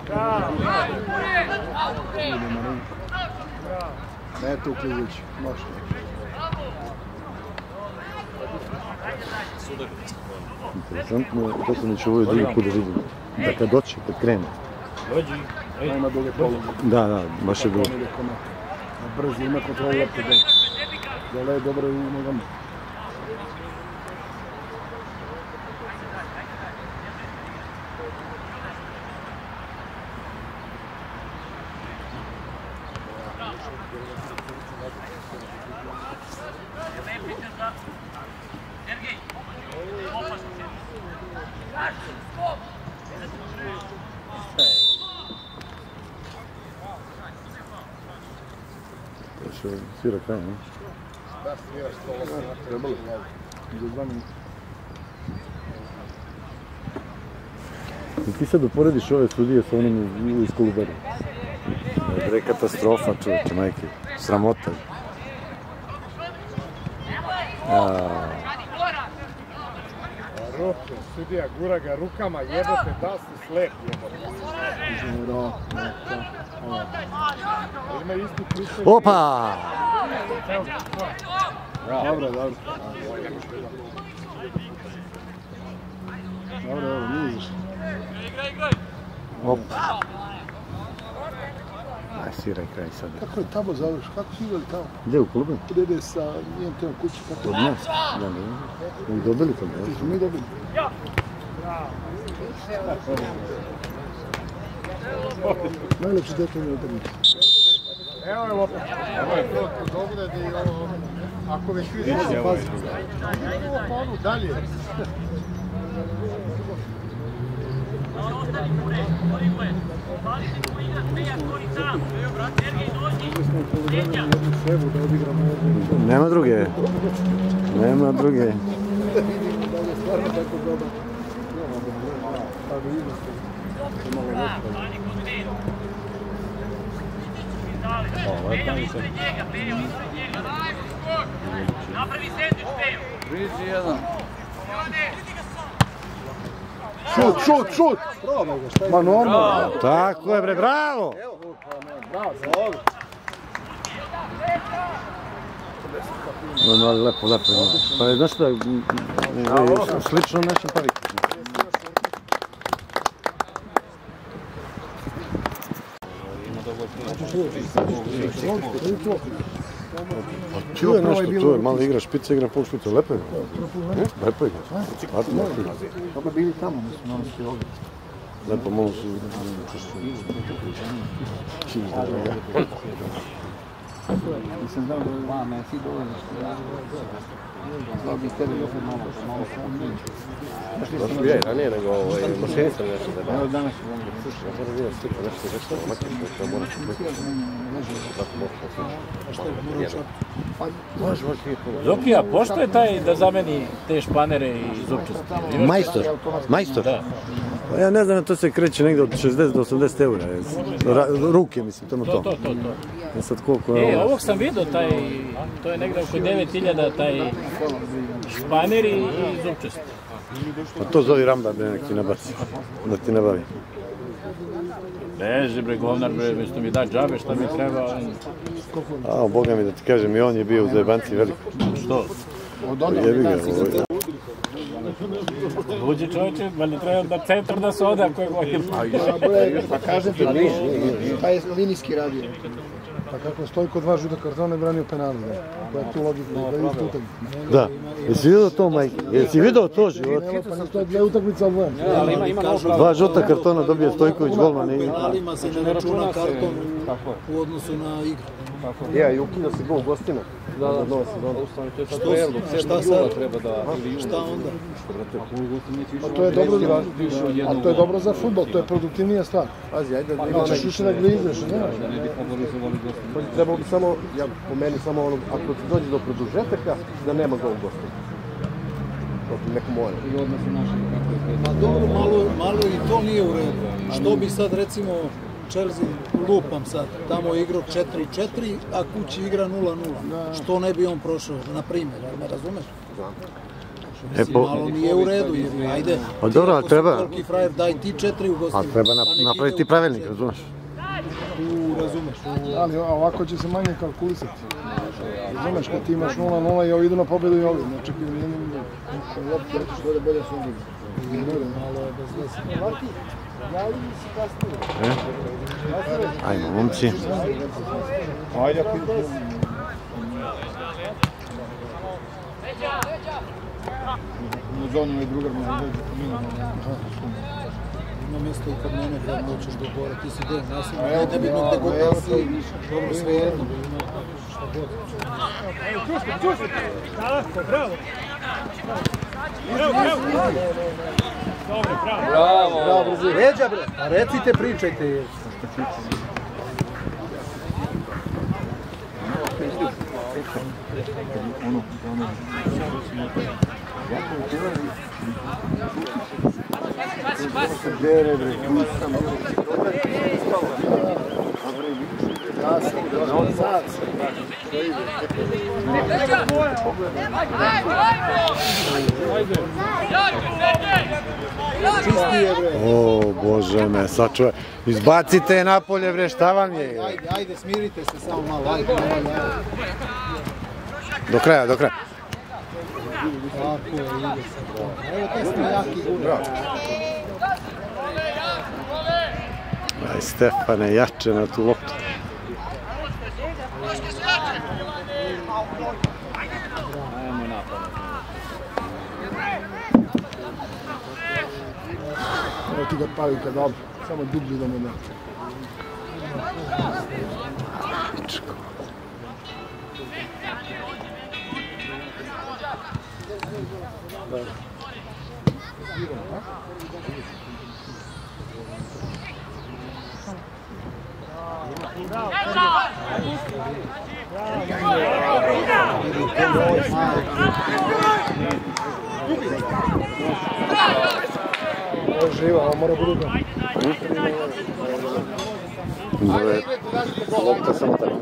Speaker 3: Eto Ukljuvić, može.
Speaker 2: Interesantno je, to sam već ovo je drugi put da vidim. Da kad doći, kad krene.
Speaker 6: Dođi.
Speaker 3: Ima duge pologe.
Speaker 2: Da, da, baš je bilo.
Speaker 3: Brzo, ima kontrolu lopte. Dole je dobro u nogama.
Speaker 2: Što svira kraj, ne?
Speaker 3: Da, svira sto osam. Trebalo. Za dva minuta.
Speaker 2: I ti sad uporediš ove sudije sa onim iz Kolubara. Bre, katastrofa, čovječe, majke. Sramota.
Speaker 3: Ruke, sudija gura ga rukama, jebote, da si slep, jebote. Ima isti ključaj.
Speaker 2: Opa!
Speaker 3: Dobro, dobro. Dobro, dobro, nije izašao.
Speaker 2: Opa! Aj, sviraj kraj sad.
Speaker 3: Kako je tamo završio? Kako su igrali tamo?
Speaker 2: Gdje u klubu?
Speaker 3: Gdje ide sa I M T-om kući?
Speaker 2: Od nas? Da, ne. Mi dobili to, ne?
Speaker 3: Smo mi dobili. Najlepši detaljni utakmice. Evo je lopet. Evo je to, dobro da je ovo... Ako već vidi... Pazi, pazi. Evo pa onu dalje.
Speaker 4: Ostani kure, koliko je. Valite ko igra, Peja, koji sam. Sergej, dođi. Sjeća.
Speaker 2: Nema druge. Nema druge.
Speaker 4: Peja, ispred njega, Peja, ispred njega. Napravi sandvič, Peja.
Speaker 6: Priđi jedan.
Speaker 3: Šut, šut, šut! Ma normalno.
Speaker 2: Tako je, bre, bravo!
Speaker 3: Bravo, bravo.
Speaker 2: No, ali lepo, lepo. Pa je, znaš šta, slično našem paviku. Tu je nešto, tu je malo igra špica, igra pol špica, lepo je. Lepo je.
Speaker 3: Dobro bili tamo, mislim, ono su ovdje.
Speaker 2: Lepo, malo su...
Speaker 3: Nisam znao da je dva Messi dolaziš. Znao bih tebi opet malo, malo sam.
Speaker 2: Baš bi ja i ranije nego mašini sam nešto da
Speaker 3: Evo danas je ovdje.
Speaker 2: Ja moram vidjeti sliku, nešto je nešto omakar, što je moram sliku. Može, može, nije puno.
Speaker 6: Zokija, pošto je taj da zameni te španere i zupčaste?
Speaker 2: Majstor, majstor.
Speaker 6: Da.
Speaker 2: Pa ja ne znam, to se kreće negdje od šezdeset do osamdeset eura. Ruke, mislim, to na
Speaker 6: To,
Speaker 2: to.
Speaker 6: to, to, to.
Speaker 2: Ja sad koliko
Speaker 6: E,
Speaker 2: je ovo?
Speaker 6: ovog sam vidio, taj, to je negdje oko devet hiljada, taj španer i zupčast.
Speaker 2: Pa to zove Ramba, bre, nek ti nabaci. Da ti nabavi.
Speaker 6: Beži bre, govnar bre, mjesto mi da džabe, šta mi treba.
Speaker 2: A, boga mi da ti kažem, i on je bio u zajebanci veliko.
Speaker 6: Što?
Speaker 2: Jebi ga, ovo je.
Speaker 6: Uđi čovječe, valjda treba da centar da se ode ako je gojim.
Speaker 3: Pa kažem ti, taj je linijski radio. Pa kako Stojko dva žuta kartona je branio penali, da. Koja je tu logika, da je isto utakmica.
Speaker 2: Da, jesi vidio to, majke? Jesi vidio to, život?
Speaker 3: Pa nisto je dvije utakmice od dvojem.
Speaker 2: Dva žuta kartona dobije Stojković, golman i...
Speaker 1: Penalima se ne računa karton u odnosu na igru.
Speaker 3: Ja, i ukida se gol gostina. Da, da, da.
Speaker 1: Šta sad? Šta onda?
Speaker 3: Pa to je dobro za, a to je dobro za fudbal, to je produktivnija stvar. Pazi, ajde da imaš ćeš više da glizeš, ne? Trebalo bi samo, ja po meni samo ono, ako ti dođe do produžetaka, da nema gol gostina. Neko mora.
Speaker 1: Pa dobro, malo, malo i to nije u redu. Što bi sad recimo Chelsea, lupam sad, tamo je igrao četiri četiri, a kući igra nula nula. Što ne bi on prošao, na primjer, me razumeš?
Speaker 2: E, po...
Speaker 1: Malo nije u redu, jer ajde,
Speaker 2: Pa dobro, ali treba...
Speaker 1: koliki frajer, daj ti četiri u gostinu.
Speaker 2: A treba napraviti pravilnik, razumeš?
Speaker 1: U, razumeš.
Speaker 3: Ali ovako će se manje kalkulisati. Razumeš, kad ti imaš nula nula i ovi idu na pobjedu i ovi, ne čekaju nijednom. Lopte, što je bolje su oni. Malo je bez veze. Lati, javi mi si kasnije.
Speaker 2: Ajmo, momci.
Speaker 3: Ajde, ako idemo. U zoni ili drugar mi
Speaker 1: ima mjesto i kod mene gdje hoćeš do gore, ti si del nasilno, ne da bi gdje god da si, dobro sve jedno, šta god.
Speaker 6: Evo, čušti, čušti! Tako, bravo! Bravo, bravo! Dobro, bravo!
Speaker 1: Bravo! Bravo, brzo! Ređa bre, a recite, pričajte.
Speaker 3: Ono, ono, Dere, bre, kusam. Ja sam, no, sad.
Speaker 1: Čistije, bre.
Speaker 2: O, Bože me, sačuvaj. Izbacite je napolje, bre, šta vam je?
Speaker 1: Ajde, ajde, smirite se samo malo, ajde, ajde, ajde.
Speaker 2: Do kraja, do kraja.
Speaker 1: Tako je, ide se. Evo, taj smo jaki gura.
Speaker 2: Aj, Stefane, jače na tu loptu.
Speaker 3: Evo ti ga pavi kad dobro, samo dublji da mu da. Ovo je živa, ovo mora budu da.
Speaker 2: Lopta samo tako.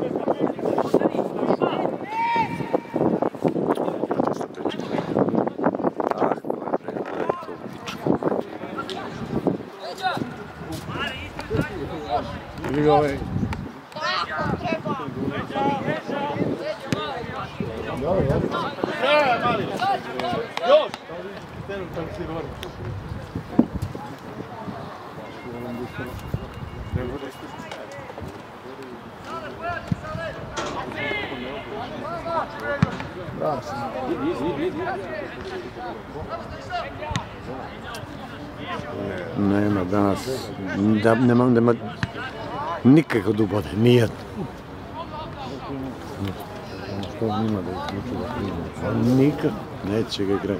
Speaker 3: Ili ovaj.
Speaker 2: Nema danas, da, nema, nema nikako da ubode, nijedno. Što nima da ih neće da prima? Nikad neće ga igrati.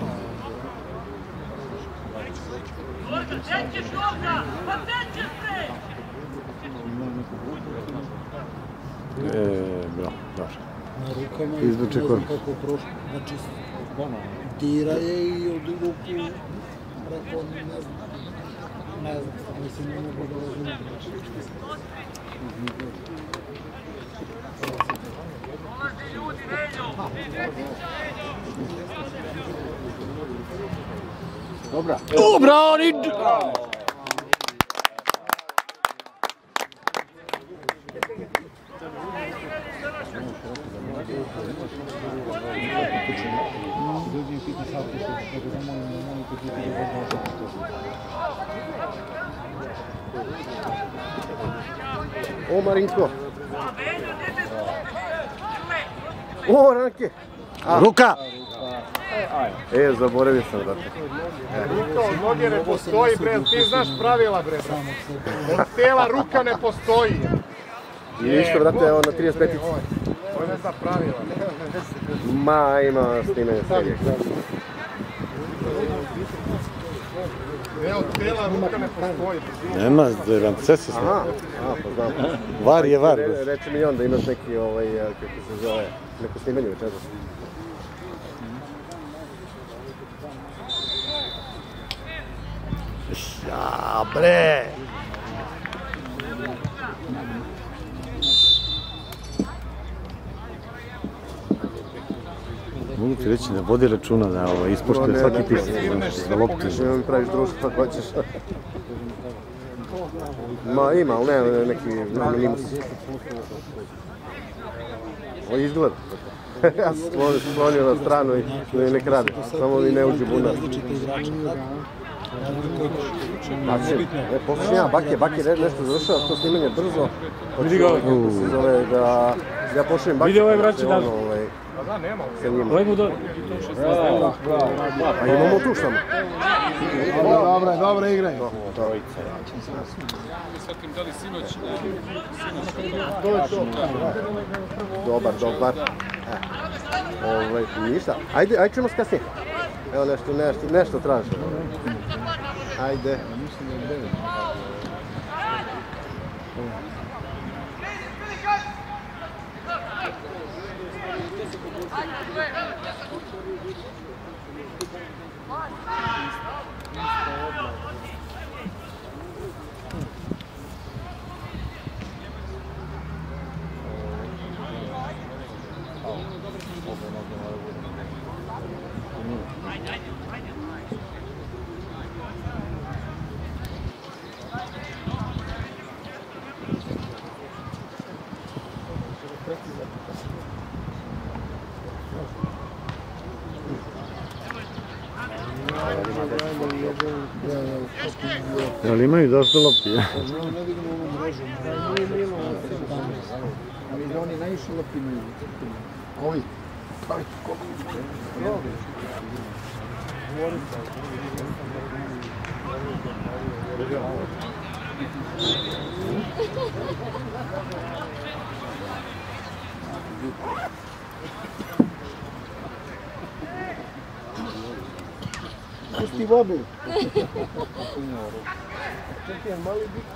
Speaker 2: E, bravo, dobro.
Speaker 1: Na rukama
Speaker 2: Izvuče
Speaker 1: ne znam
Speaker 2: korak.
Speaker 1: kako prošlo, znači dira je i od ruku, rekao, ne znam, ne znam, mislim, ne mogu da razumijem.
Speaker 3: Dobra.
Speaker 2: Dobra, oni...
Speaker 3: O, Marinko. O, Ranke.
Speaker 2: Ruka!
Speaker 3: E, zaboravio sam, brate.
Speaker 7: Ruka od noge ne postoji, bre, ti znaš pravila, bre. Od tela ruka ne postoji.
Speaker 3: I ništa, brate, evo na trideset petici.
Speaker 7: Ovo ne zna pravila.
Speaker 3: Ma, ima snimanje serije.
Speaker 7: Ne, od tela ruka ne postoji.
Speaker 2: Nema, Rance se snima.
Speaker 3: Aha, a, pa znam.
Speaker 2: Var je var.
Speaker 3: Re, reče mi on da imaš neki, ovaj, kako se zove, neko snimanje večeras.
Speaker 2: Ja, bre! Mogu ti reći, ne vodi računa da ovo ispoštuje svaki pisac, za loptu.
Speaker 3: Ne mi praviš društvo kako hoćeš. Ma ima, ali ne, neki anonimus. Ovo izgleda.
Speaker 2: Ja sam slonio na stranu i nek radi, samo mi ne uđe bunar. Poslušaj ja, Baki, Baki nešto završava, to snimanje brzo. Vidi ga ovaj. Ja pošlijem Baki.
Speaker 6: Vidi ovaj vraći da.
Speaker 7: Da, nema.
Speaker 6: Ovaj mu do...
Speaker 2: A imamo tu samo.
Speaker 3: Dobra, dobra igraj.
Speaker 2: Dobar, dobar. Ništa. Ajde, ajde ćemo s kasnije. Evo nešto, nešto, nešto traži. Ajde. Jel imaju dosta lopti, ja?
Speaker 3: Ne vidimo ovu mrežu. Ali da oni najviše lopti imaju. Ovi. Pusti vodu. Čekaj, mali bik.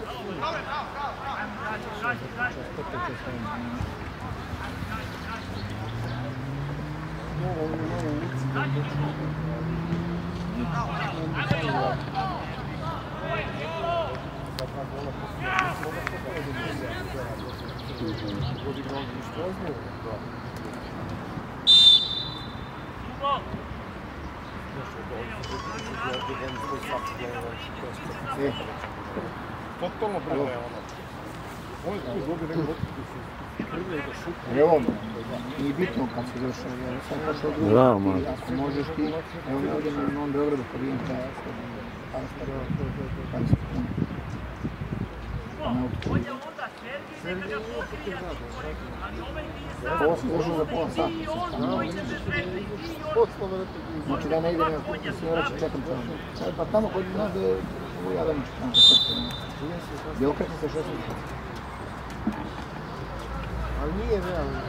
Speaker 7: Totalno bravo je ono. Ovo je tu zlobi nego
Speaker 3: Evo, nije bitno kad se došao, jer sam pošao drugo.
Speaker 2: Bravo, man.
Speaker 3: Ako možeš ti, evo mi ovdje na Novom Beogradu, pa vidim taj ovo sam došao za pola sata. Znači da ne idem, ja kupim se vraća, čekam tamo. Pa tamo kod nas da je ovo Jadanić, tamo kod srce. Gdje okreće se šest. Ali nije realno.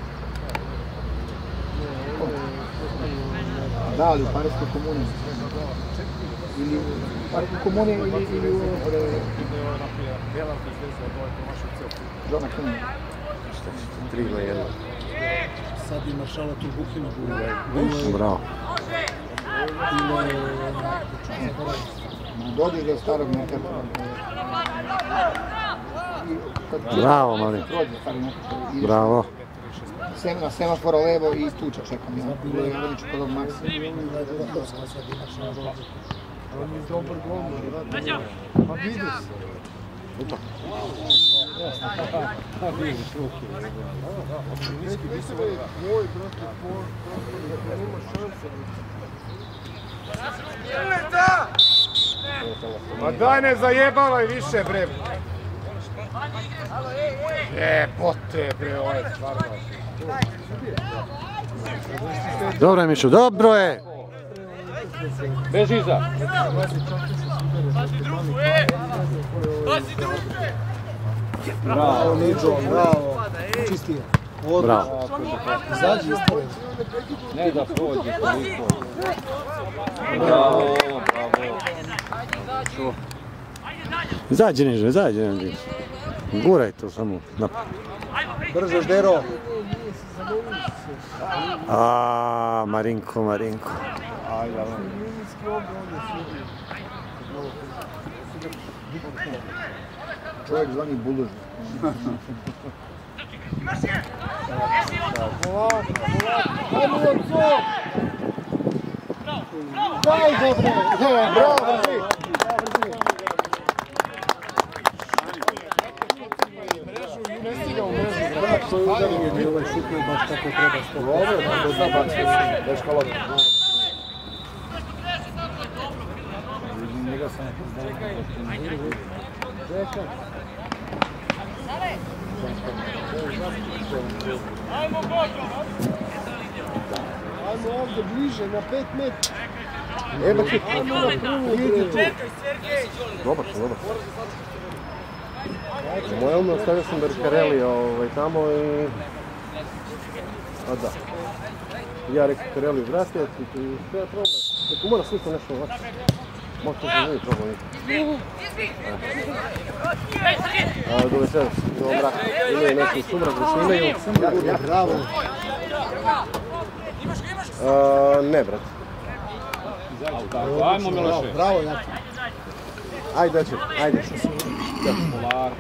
Speaker 3: Da, ali u Parijskoj komuni. Ili u Parijskoj komuni ili u... Johna Kina.
Speaker 2: tri na jedan.
Speaker 1: Sad je maršala tu Bukina.
Speaker 2: Bravo.
Speaker 3: Dođe je starog nekada.
Speaker 2: Bravo, Mali. Bravo.
Speaker 3: Na semafora levo i tuča čekam. Ja bilo je Jadanić kod ovog Maksa.
Speaker 7: On je dobar gol. Pa vidi se.
Speaker 2: Upa.
Speaker 7: Ma daj ne zajebavaj više bre. Jebote bre, ovo je stvarno.
Speaker 2: Dobro je, Mišu, dobro je!
Speaker 6: Beži iza!
Speaker 4: Pazi drugu, e! Pazi drugu!
Speaker 1: Bravo, Niđo, bravo. Čisti je.
Speaker 2: Bravo.
Speaker 1: Izađi iz tebe.
Speaker 6: Ne da prođe, toliko. Bravo, bravo.
Speaker 2: Izađi niže, izađi niže. Guraj to samo napad.
Speaker 1: Brže, Ždero.
Speaker 2: Aaaa, Marinko, Marinko.
Speaker 3: Čovjek zvani Buluž.
Speaker 7: Polako, polako. Ajmo oco! Daj dobre! Bravo, brži! Mrežu, ne stigao mrežu.
Speaker 1: I ovaj šutuje baš kako treba sto.
Speaker 3: Dobro, da zna bacio se, već kalot.
Speaker 1: Njega sam izdavio. Čekaj.
Speaker 7: Ajmo Bođo!
Speaker 3: Ajmo ovdje bliže, na pet metara. Eba će, ajmo na prvu, ide tu. Dobar sam, dobar sam. U moje ume ostavio sam Berkareli ovaj, tamo i... A da. Ja rekao Kareli vrati, i sve je problem. Neko mora slično nešto ovako. Možda to nije problem nikad. A do večera, do mraka. Imaju neki sumrak da snimaju.
Speaker 1: Bravo.
Speaker 3: Ne, brat.
Speaker 6: Ajmo Miloše.
Speaker 1: Bravo, Jaki.
Speaker 3: Ajde, deček, ajde.
Speaker 6: Polako.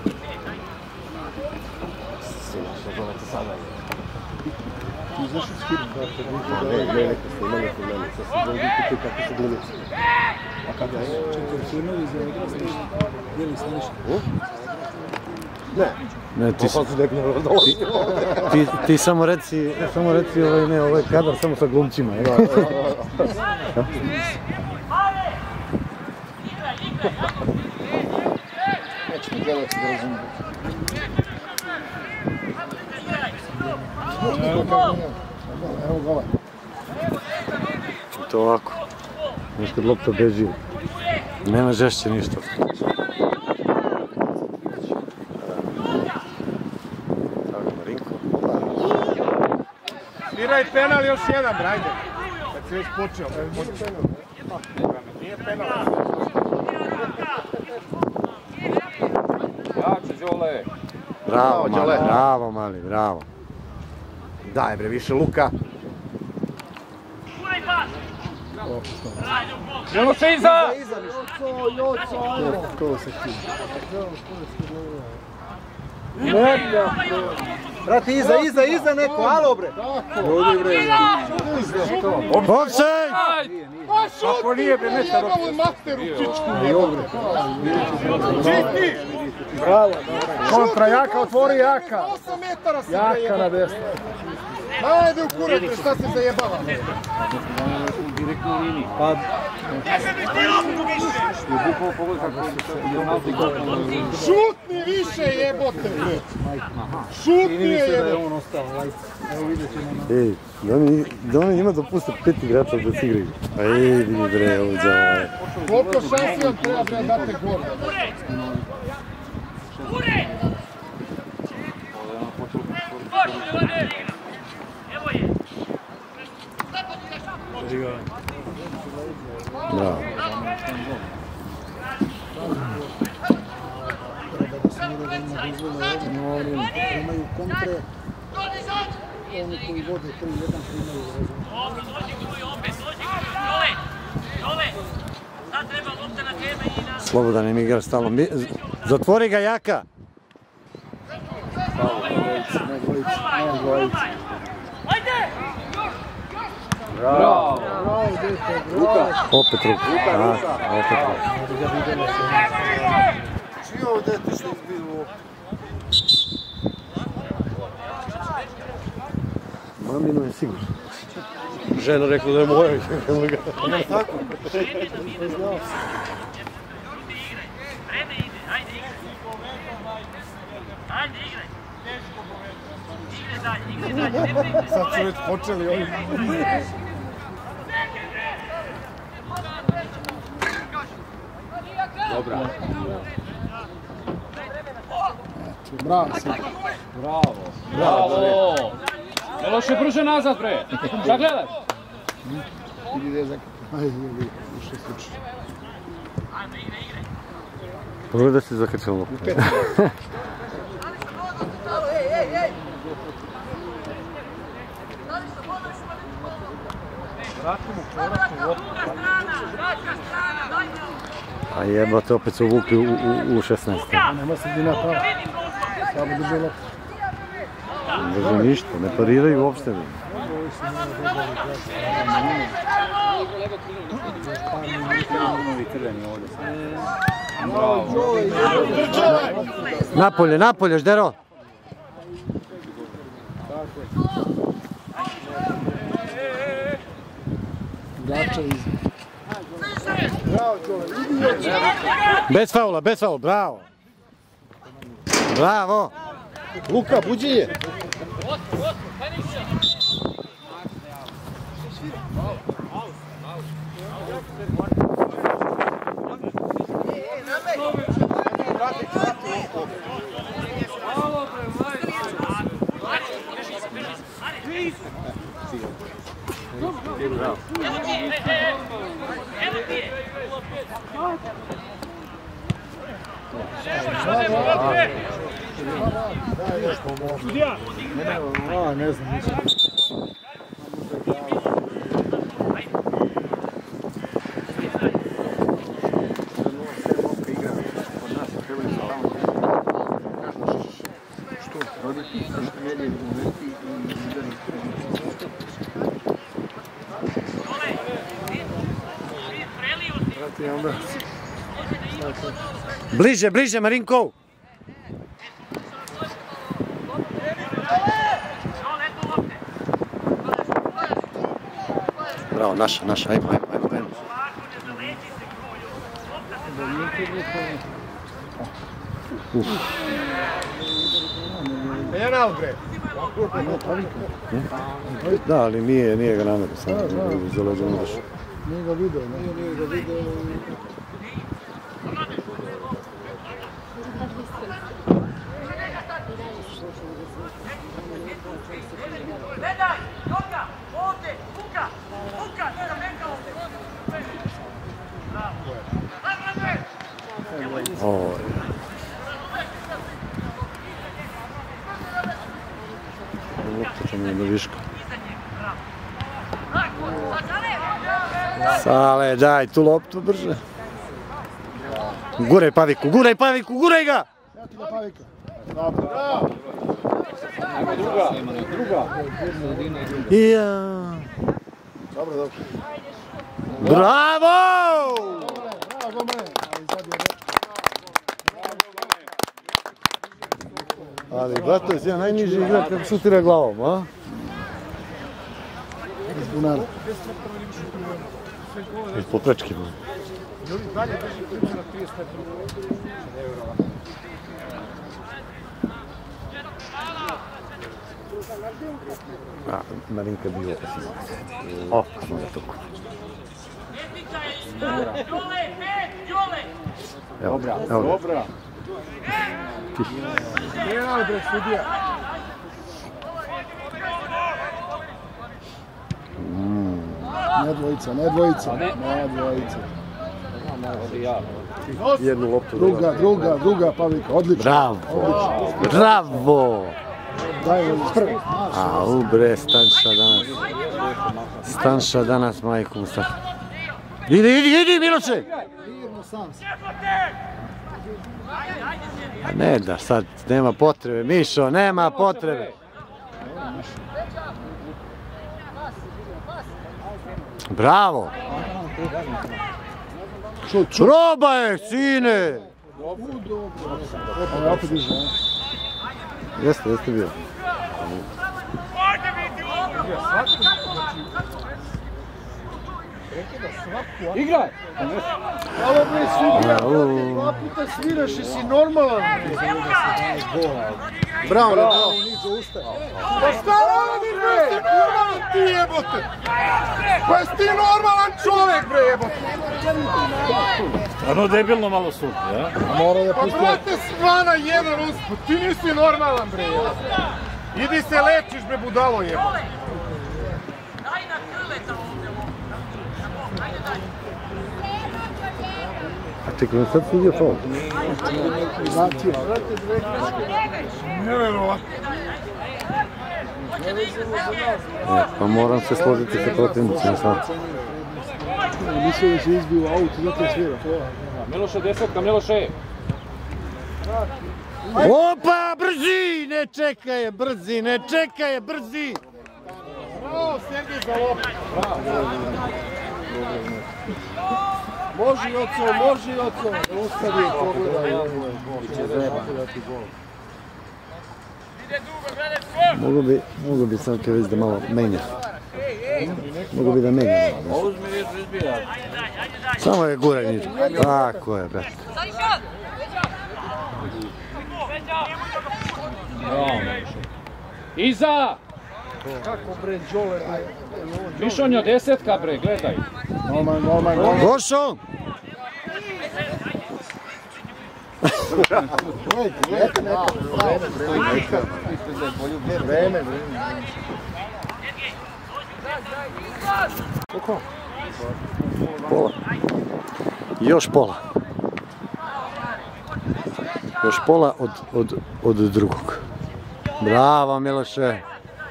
Speaker 3: Sina, što zovete sada?
Speaker 1: Ti znaš u skiru, brate.
Speaker 3: Ne, ne, neko snimanje kod mene. Sad se dođu ti kako su glumili.
Speaker 1: A kada je četiri filmovi za odrasli, je li snimiš?
Speaker 3: Ne.
Speaker 2: Ne, ti,
Speaker 3: Pa su nekako ne dolazi.
Speaker 2: ti, ti samo reci, samo reci ovaj, ne, ovaj kadar samo sa glumcima. Je.
Speaker 3: Neću ti gledati da razumijem.
Speaker 1: Evo gola.
Speaker 2: To ovako. Znaš kad lopta beži, nema žešće ništa.
Speaker 7: Biraj penal još jedan, brajde. Kad si već počeo. Nije penal.
Speaker 6: Jače, Đole.
Speaker 2: Bravo,
Speaker 3: Bravo,
Speaker 2: mali,
Speaker 3: Đole.
Speaker 2: bravo, mali, bravo.
Speaker 3: Daj bre, više luka.
Speaker 6: Miloše iza!
Speaker 1: To se ti.
Speaker 3: Brate, iza, iza, iza neko, alo bre.
Speaker 1: Ovdje bre.
Speaker 2: Offside!
Speaker 7: Pa šutni bre, njegovu masteru pičku. Čisti!
Speaker 3: Bravo.
Speaker 7: Kontra Jaka, otvori Jaka. osam metara si
Speaker 3: Jaka
Speaker 7: prejebao.
Speaker 3: na desno.
Speaker 7: Ajde u kurac, bre, šta se zajebava?
Speaker 6: Direktno u liniji.
Speaker 1: Pa,
Speaker 7: Šutni više jebote, bre. Šutni je
Speaker 1: da je
Speaker 7: jebote.
Speaker 1: on ostao, lajc. Evo vidjet ćemo na...
Speaker 2: Ej, da oni, da oni njima dopuste pet igrača da se igraju. A ej, vidi bre, ovdje ovaj.
Speaker 7: Koliko šansi vam treba bre date gol?
Speaker 2: Bravo.
Speaker 1: Treba da smire da ima dozvole ovdje, no oni imaju kontre. Oni koji vode tri jedan primaju razum.
Speaker 2: Slobodan im igra stalno. Mi- Zatvori ga Jaka!
Speaker 6: Bravo!
Speaker 2: Opet ruka. A, opet ruka.
Speaker 3: Čiji ovo dete što izbilu?
Speaker 2: Mamino je sigurno.
Speaker 3: Žena rekla da je moja.
Speaker 7: Tako?
Speaker 4: Vreme ide, ajde igraj. Ajde igraj. Igre dalje, igre dalje, ne brinite.
Speaker 7: Sad su već počeli ovi.
Speaker 6: Dobra.
Speaker 1: Bravo, sad.
Speaker 6: Bravo! Bravo! Miloše, brže nazad, bre! Šta gledaš?
Speaker 1: Vidi da je zakaj. Ajde, vidi, što sluči.
Speaker 2: Pogledaj se zakačao loptu. A jebate, opet su uvukli u, u, u šesnaest.
Speaker 1: Nema sredina prava. Samo drže loptu.
Speaker 2: Ne drže ništa, ne pariraju uopšte. Napolje, napolje, Ždero!
Speaker 3: Gača iz... Bravo čovjek, idi
Speaker 2: Bez faula, bez faula, bravo. Bravo. Luka, buđi je.
Speaker 3: A, ne znam, nisam. Bliže, bliže, Marinko! Bravo, naša, naša, ajmo, ajmo, ajmo, ajmo.
Speaker 7: Penal, bre!
Speaker 2: Da, ali nije, nije ga namjerno, samo za leđom ideš.
Speaker 3: Nije ga video, ne? Nije ga video.
Speaker 4: Gledaj, Joga, ovdje, Luka, Luka, Crvenka ovdje. Bravo.
Speaker 2: Ovo je. Lopta mi je do viška. Sale, daj tu loptu brže. Guraj Paviku, guraj Paviku, guraj ga!
Speaker 3: Ja ti ga Pavika. Dobro. Ajmo druga. Druga.
Speaker 2: Ja.
Speaker 3: Dobro, dobro.
Speaker 2: Bravo!
Speaker 3: Bravo, Gomre. Ali sad je
Speaker 2: Ali, Batović, ja najniži igra kako šutira glavom, a?
Speaker 3: iz bunara.
Speaker 2: Ispod prečke. A, Marinka bio o, smo ga toku. Evo, evo.
Speaker 3: Dobra. Penal, bre, sudija. Ne dvojica, ne dvojica, ne dvojica.
Speaker 2: Jednu loptu.
Speaker 3: Druga, druga, druga, Pavlika, odlično.
Speaker 2: Bravo, bravo.
Speaker 3: Daj, prvi.
Speaker 2: A, u bre, Stanša danas. Stanša danas, majkom sta. Idi, idi, idi, Miloše!
Speaker 1: Mirno sam se.
Speaker 2: A ne da, sad nema potrebe, Mišo, nema potrebe. Bravo! Roba je, sine!
Speaker 3: Ovo opet diže, ne?
Speaker 2: Jeste, jeste bio.
Speaker 7: Igraj! Hvala bre, sudija! Dva puta sviraš i si normalan!
Speaker 3: Bravo, bravo, niđe ustaje.
Speaker 7: Pa šta radiš bre? Jesi normalan ti jebote? Pa jesi ti normalan čovjek bre jebote?
Speaker 6: Ono debilno malo sud, ja?
Speaker 3: Mora da
Speaker 7: Pa
Speaker 3: pusti.
Speaker 7: brate svana jedan usput, ti nisi normalan bre jebote. Idi se lečiš bre budalo jebote.
Speaker 4: Daj na krleta ovdje. Ajde, daj.
Speaker 2: A čekaj, sad si vidio faul.
Speaker 3: Zatio.
Speaker 7: Nevjerovatno.
Speaker 2: E, pa moram se složiti sa protivnicima sad.
Speaker 3: Mislio da se izbio u auto, zato je svira.
Speaker 6: Miloše, desetka, Miloše!
Speaker 2: Opa, brzi! Ne čekaj, brzi, ne čekaj, brzi!
Speaker 7: Bravo, Sergej za loptu. Može oco, može oco. Ostavi je pogledaj.
Speaker 2: Mogu bi, mogu bi sam te već da malo menja. Mogu bi da menja malo. Samo je guraj niču. Tako je, brate.
Speaker 8: Iza! Kako bre, Đole? Mišonjo, desetka bre, gledaj.
Speaker 3: Norman, Norman, Norman.
Speaker 2: Gošo!
Speaker 3: Vreme, vreme.
Speaker 2: Pola. Još pola. Još pola od, od, od drugog. Bravo, Miloše.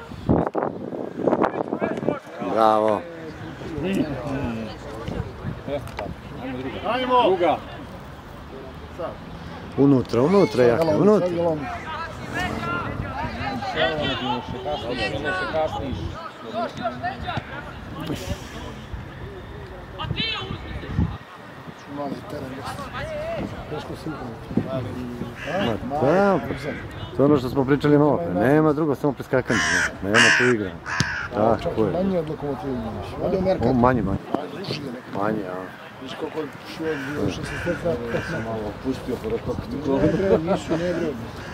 Speaker 2: Bravo.
Speaker 8: Druga.
Speaker 2: Unutra, unutra, jaka, unutra.
Speaker 3: Mali teren. Teško sigurno.
Speaker 2: Da, to je ono što smo pričali malo pre. Nema drugo, samo preskakanje. Nema tu igra. Tako je.
Speaker 3: Manje od Lokomotive imaš. Ovdje Merkat.
Speaker 2: O, manje, manje. Manje, ja.
Speaker 3: Viš koliko šuo bio šesdeset petnaest. Malo pustio pa da kako ti gore. Ne bre, nisu, ne bre.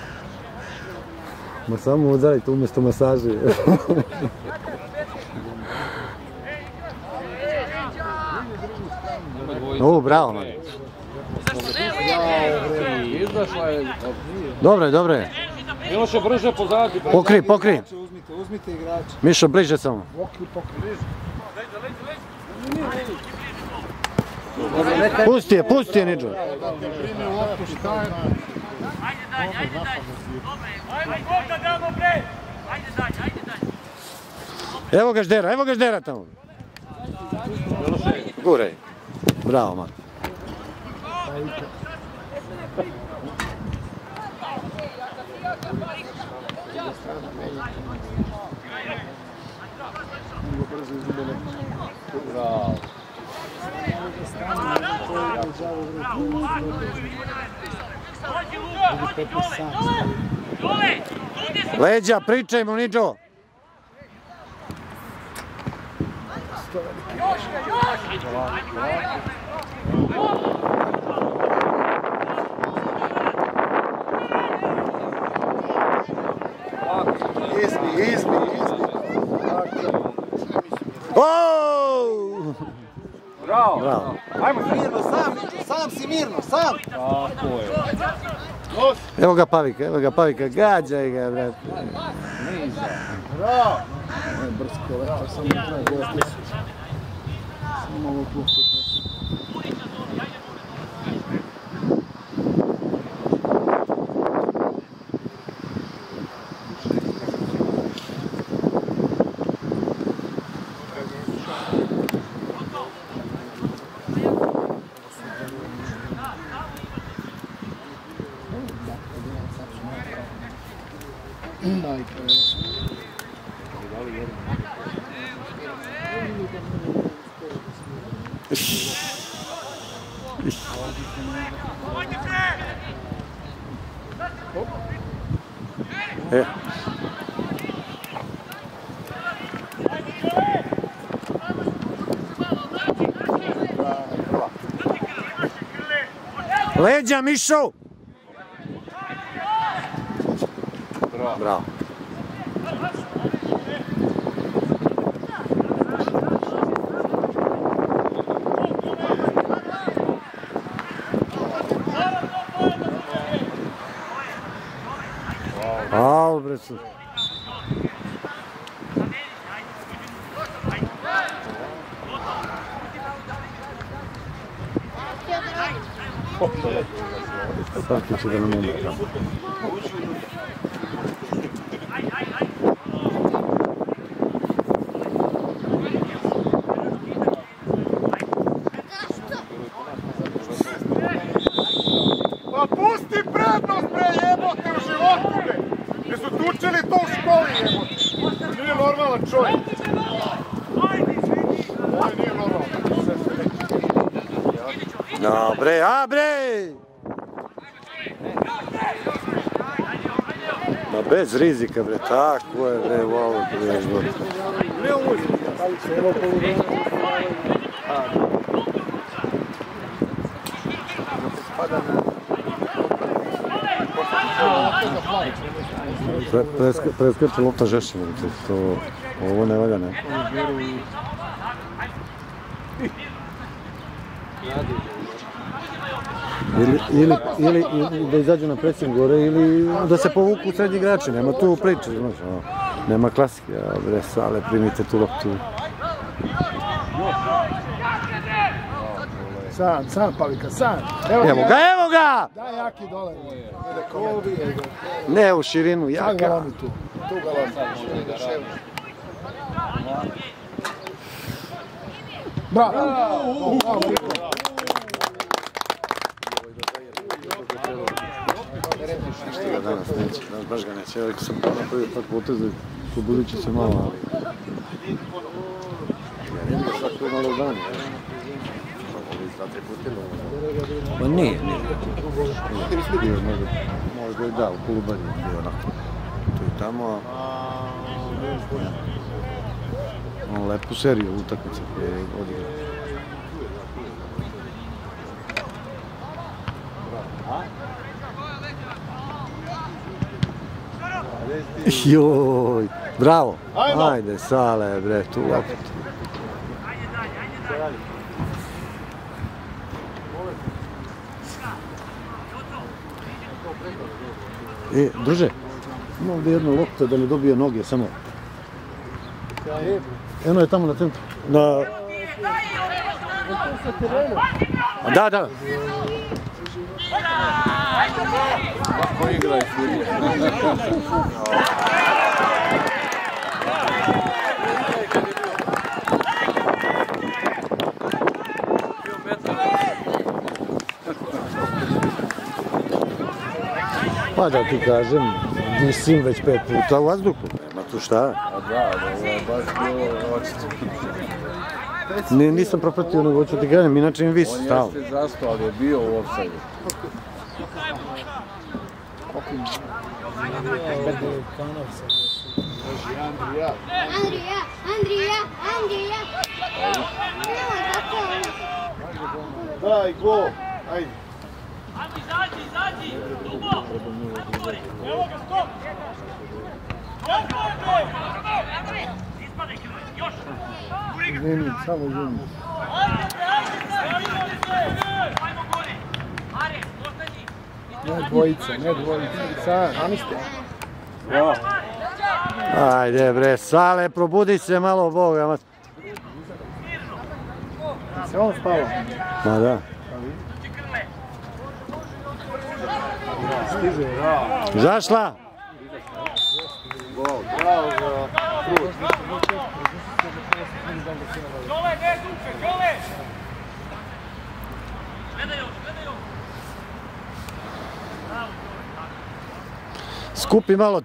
Speaker 2: Ma samo udarajte umjesto masaži. O, bravo, man.
Speaker 8: Izašla je.
Speaker 2: Dobre, dobre.
Speaker 8: Miloše, brže pozadi.
Speaker 2: Pokri, pokri.
Speaker 1: Uzmite, uzmite igrača.
Speaker 2: Mišo, bliže samo.
Speaker 3: Pokri, pokri.
Speaker 2: Pusti je, pusti je, Niđo.
Speaker 4: Ajde dalje, ajde dalje. Ajde, Bogda, damo bre. Ajde dalje, ajde dalje.
Speaker 2: Evo ga Ždera, evo ga Ždera tamo. Gurej. Bravo, man.
Speaker 8: Bravo.
Speaker 2: Leđa, pričaj mu, Niđo.
Speaker 3: Izbi, izbi, izbi.
Speaker 2: Ooo!
Speaker 8: Bravo.
Speaker 2: Bravo.
Speaker 8: Ajmo,
Speaker 1: Mirno, sam, sam si mirno, sam.
Speaker 8: tako je.
Speaker 2: Evo ga Pavika, evo ga Pavika, gađaj ga, brate.
Speaker 3: Bravo. Ne, brsko, vrata, samo kraj, gosti su. Samo ovo klopke.
Speaker 2: E. Leđa, Mišo!
Speaker 8: Bravo.
Speaker 2: Bravo. Au, bre su. Svaki će da nam umre.
Speaker 7: Pa pusti prednost bre, jebote u životu bre! Jesu tučili to u školi jebote? Nije normalan čovjek. Ovo nije normalan.
Speaker 2: No, bre, a bre! Ma bez rizika, bre, tako je, bre, wow, bre, bre. Preskače lopta žešće, to ovo ne valja, ne? Ili, ili, ili, ili da izađu na predsjednik gore ili da se povuku srednji igrači, nema tu priče, znaš, ono, nema klasike, a bre, Sale, primite tu loptu.
Speaker 3: Sam, sam, Pavika, sam.
Speaker 2: Evo ga, evo ga!
Speaker 3: Daj jaki dole.
Speaker 2: Ne u širinu, jaka.
Speaker 3: Sad ga lomi tu. Tu ga lomi. Bravo! Bravo!
Speaker 2: Danas neće, danas baš ga neće. Evo sam napravio tak potez da ko budući se malo, ali... Ja ne bih svako malo dan, ja. Ma nije, nije. Bio možda, možda i da, u Kolubari bio onako. Tu i tamo, a... On lepu seriju utakmice koje je odigrao. Joj, bravo. Ajde, Sale, bre, tu loptu. E, druže, ima ovdje jedna lopta da ne dobije noge, samo. Eno je tamo na centru. Na... Da, da.
Speaker 8: Kako igra i Furija.
Speaker 2: Pa da ti kažem, visim već pet puta u vazduhu. Nema tu šta.
Speaker 8: A da, ovo je baš bilo očito.
Speaker 2: Nisam propratio, nego hoću ti kažem, inače im visi stalo.
Speaker 8: On jeste zastao, ali je bio u offside.
Speaker 9: Andrija, Andrija, Andrija.
Speaker 7: Daj, go! Ajde!
Speaker 4: Ajmo, izađi, izađi! Dugo! Evo ga, stop! Ispadaj, još!
Speaker 3: Izvini, samo izvini.
Speaker 4: Ajmo gore! Are, ostani!
Speaker 3: Ne dvojica, ne dvojica. Sam, ani ste.
Speaker 2: Ajde bre, Sale, probudi se malo, Boga.
Speaker 3: Se on spava?
Speaker 2: Ma da.
Speaker 3: Stiže, bravo.
Speaker 2: Zašla?
Speaker 7: Bravo za trud.
Speaker 4: Đole, ne dupe, Đole! Gledaj još, gledaj još!
Speaker 2: Skupi malo.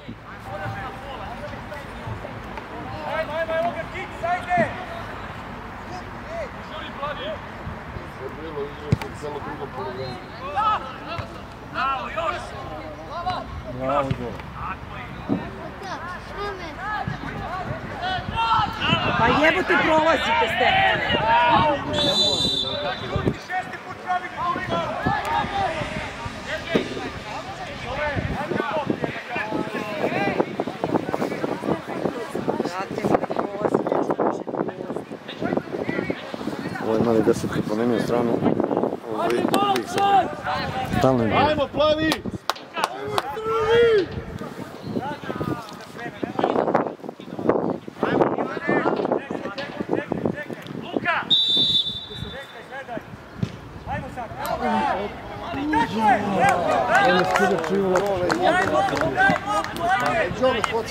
Speaker 4: Ajmo, ajmo, evo ga, kiks, ajde! Šuri, plavi!
Speaker 7: Sve bilo igrao se celo drugo polovreme.
Speaker 4: Bravo, još!
Speaker 3: Bravo, Đole.
Speaker 5: Pa jebote prolazite, Stefane.
Speaker 4: Šesti put pravi Paulina!
Speaker 2: Ovo je mali desetki ponenio stranu. Ovo je uvijek sam. Stalno je bilo.
Speaker 7: Ajmo, plavi!
Speaker 4: Luka! Ajmo sad! Tako je!
Speaker 3: On je skida čivula.
Speaker 4: Ajmo, ajmo!
Speaker 3: Đole, kocka.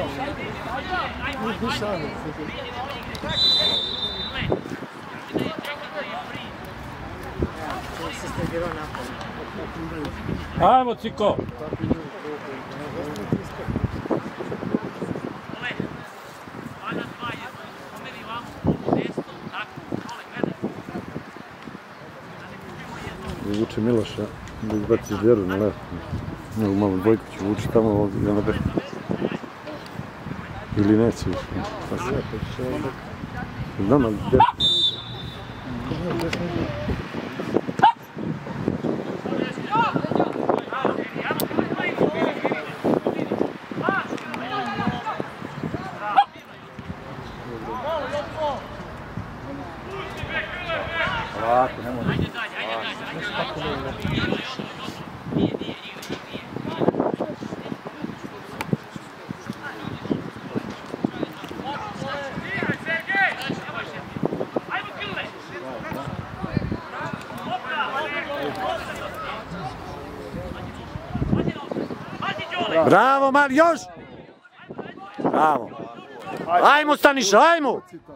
Speaker 3: Ni šane.
Speaker 8: Ajmo, Ciko!
Speaker 2: Vuče Miloša da izbaci Vjeru na levo. Evo malo dvojku ću vući tamo ovdje i onda be... Ili neće više. Pa sve, pa će ovdje... Znam, ali gdje?
Speaker 8: Ovako, ne može.
Speaker 2: Bravo, Mali, još! Bravo! Ajmo, Staniša, ajmo!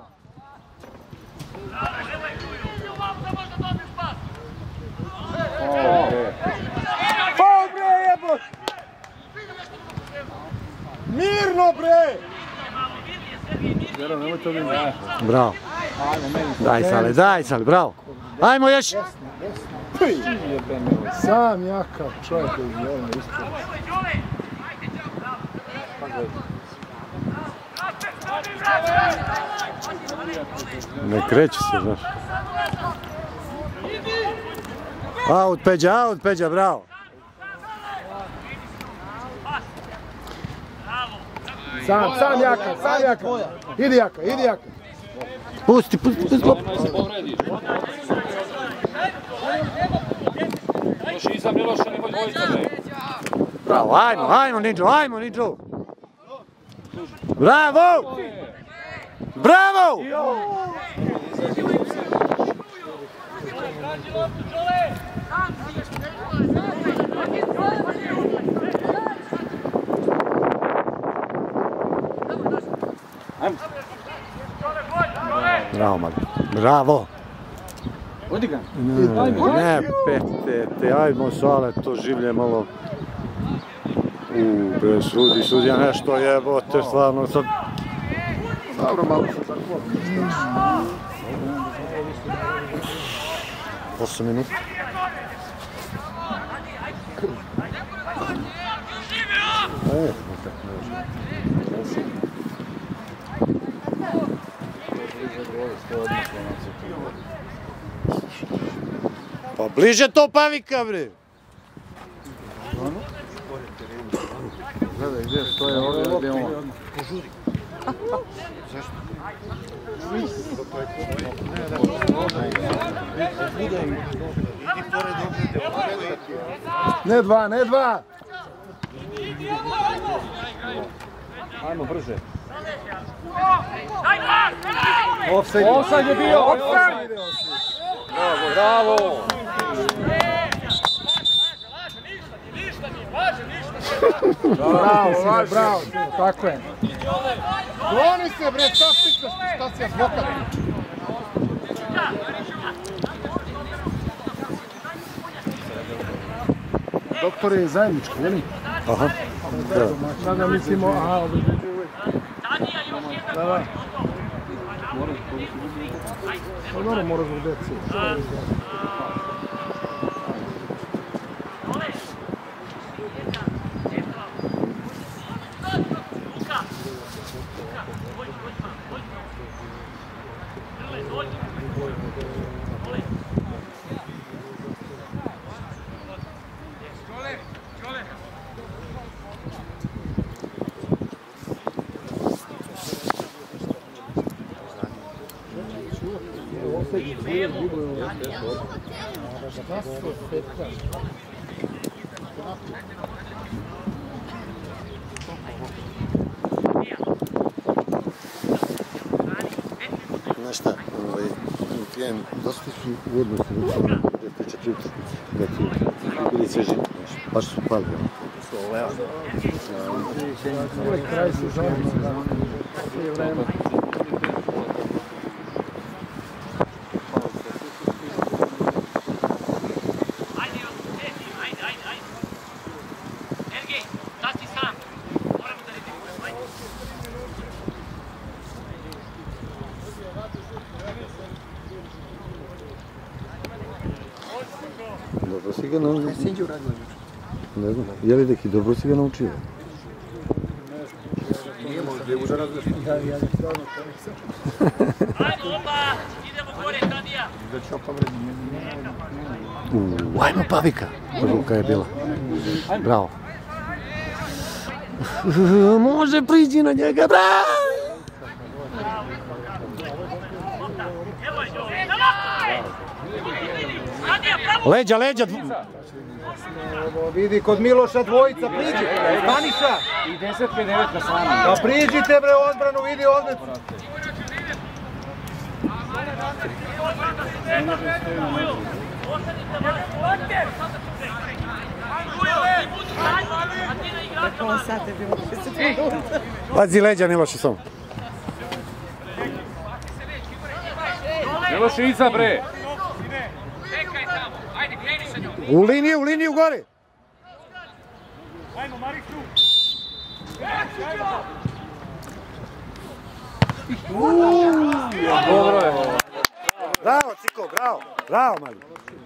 Speaker 7: Faul bre jebot! Mirno bre!
Speaker 2: Bravo! Daj Sale, daj Sale, bravo! Ajmo još!
Speaker 3: Sam jakav čovjek je izgledano isto.
Speaker 2: Ne kreće se, znaš. Out, Peđa, out, Peđa, bravo.
Speaker 3: Sam, sam jaka, sam jaka. Idi jaka, idi jaka.
Speaker 2: Pusti, pusti, pusti.
Speaker 8: Još iza Miloša nemoj dvojica bre.
Speaker 2: Bravo, ajmo, ajmo, Ninđo, ajmo, Ninđo. Bravo! Bravo! Bravo, Mali. Bravo!
Speaker 8: Odi ga.
Speaker 2: Ne, pete, te, ajmo Sale, to življe malo. Uuu, bre, sudi, sudija nešto jebote, stvarno sad.
Speaker 3: Dobro, malo se zaklopi.
Speaker 2: osam minuta. E, pa bliže to Pavika, bre!
Speaker 3: Gledaj, gdje stoje ovdje, gdje on. Ne dva, ne dva!
Speaker 8: Ajmo brže.
Speaker 3: Offside.
Speaker 8: Offside je bio! Offside! Bravo, bravo!
Speaker 3: Bravo, bravo, bravo, tako je. Kloni se bre, šta stičaš, šta si advokat? Doktor je zajednički, jel?
Speaker 2: Aha.
Speaker 3: Sada mislimo, aha, obezbeđuje uvijek. Da, da. Pa dobro, mora zbog djece.
Speaker 2: Znaš šta, pijem, dosta su u odnosu na četiri utakmice, bili sveži, baš su pali.
Speaker 3: Ovo je kraj sezona, sve vreme.
Speaker 2: Dobro si ga nam...
Speaker 1: Sinđu radilo juče.
Speaker 2: Ne znam, je li neki dobro si ga naučio?
Speaker 7: Nije možda je užaraz da što.
Speaker 4: Ajmo, opa! Idemo gore, Tadija!
Speaker 7: Da će opa vredi.
Speaker 2: Uuu, ajmo Pavika! Ruka je bila. Bravo. Može priđi na njega, bravo! Leđa, leđa!
Speaker 7: Vidi, kod Miloša dvojica, priđi! Maniša!
Speaker 8: I deset pet devet na stranu.
Speaker 7: Pa priđite bre odbranu, vidi odmet!
Speaker 5: Pola sata je bilo deset minuta.
Speaker 2: Pazi leđa, Miloše, samo.
Speaker 8: Miloš iza bre!
Speaker 2: U liniju, u liniju gore!
Speaker 8: Dobro je.
Speaker 2: Bravo, Ciko, bravo! Bravo, mali!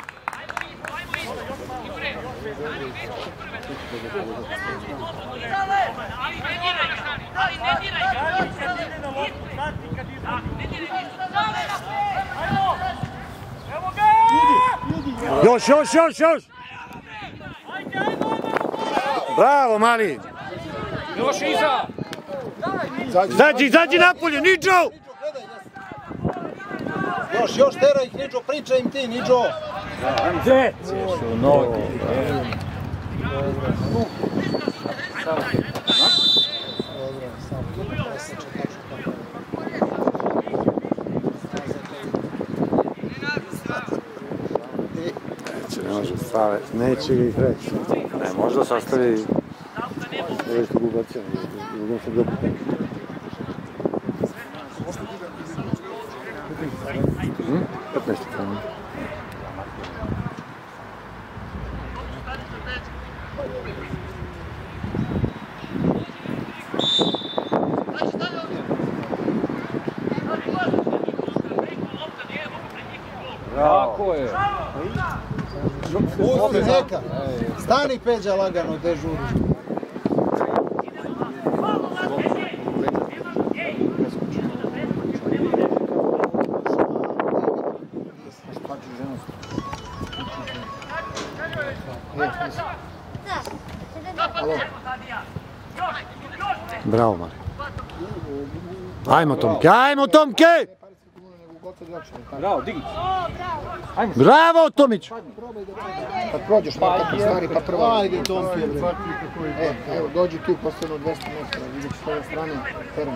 Speaker 2: Još, još, još, još! Bravo, mali!
Speaker 8: Miloš iza!
Speaker 2: Izađi, izađi napolje, Niđo!
Speaker 1: Još, još, teraj ih, Niđo, pričaj im ti, Niđo!
Speaker 8: Gdje ćeš u nogi?
Speaker 2: Neće, ne može stave, neće ga ih reći. Ne, možda sastavi... Već tu gubacija, idem se dobro. petnaest strana.
Speaker 8: Tako je.
Speaker 1: Pusti neka! Stani Peđa lagano, dežuri.
Speaker 2: Bravo, Mari. Ajmo, Tomke, ajmo, Tomke!
Speaker 8: Bravo, digi.
Speaker 2: Bravo, Tomić!
Speaker 3: Kad prođeš malo po stvari pa prvo.
Speaker 1: Ajde, Tomke, bre.
Speaker 3: E, evo, dođi tu postavno dvesta metara, vidiš s ove strane, teren.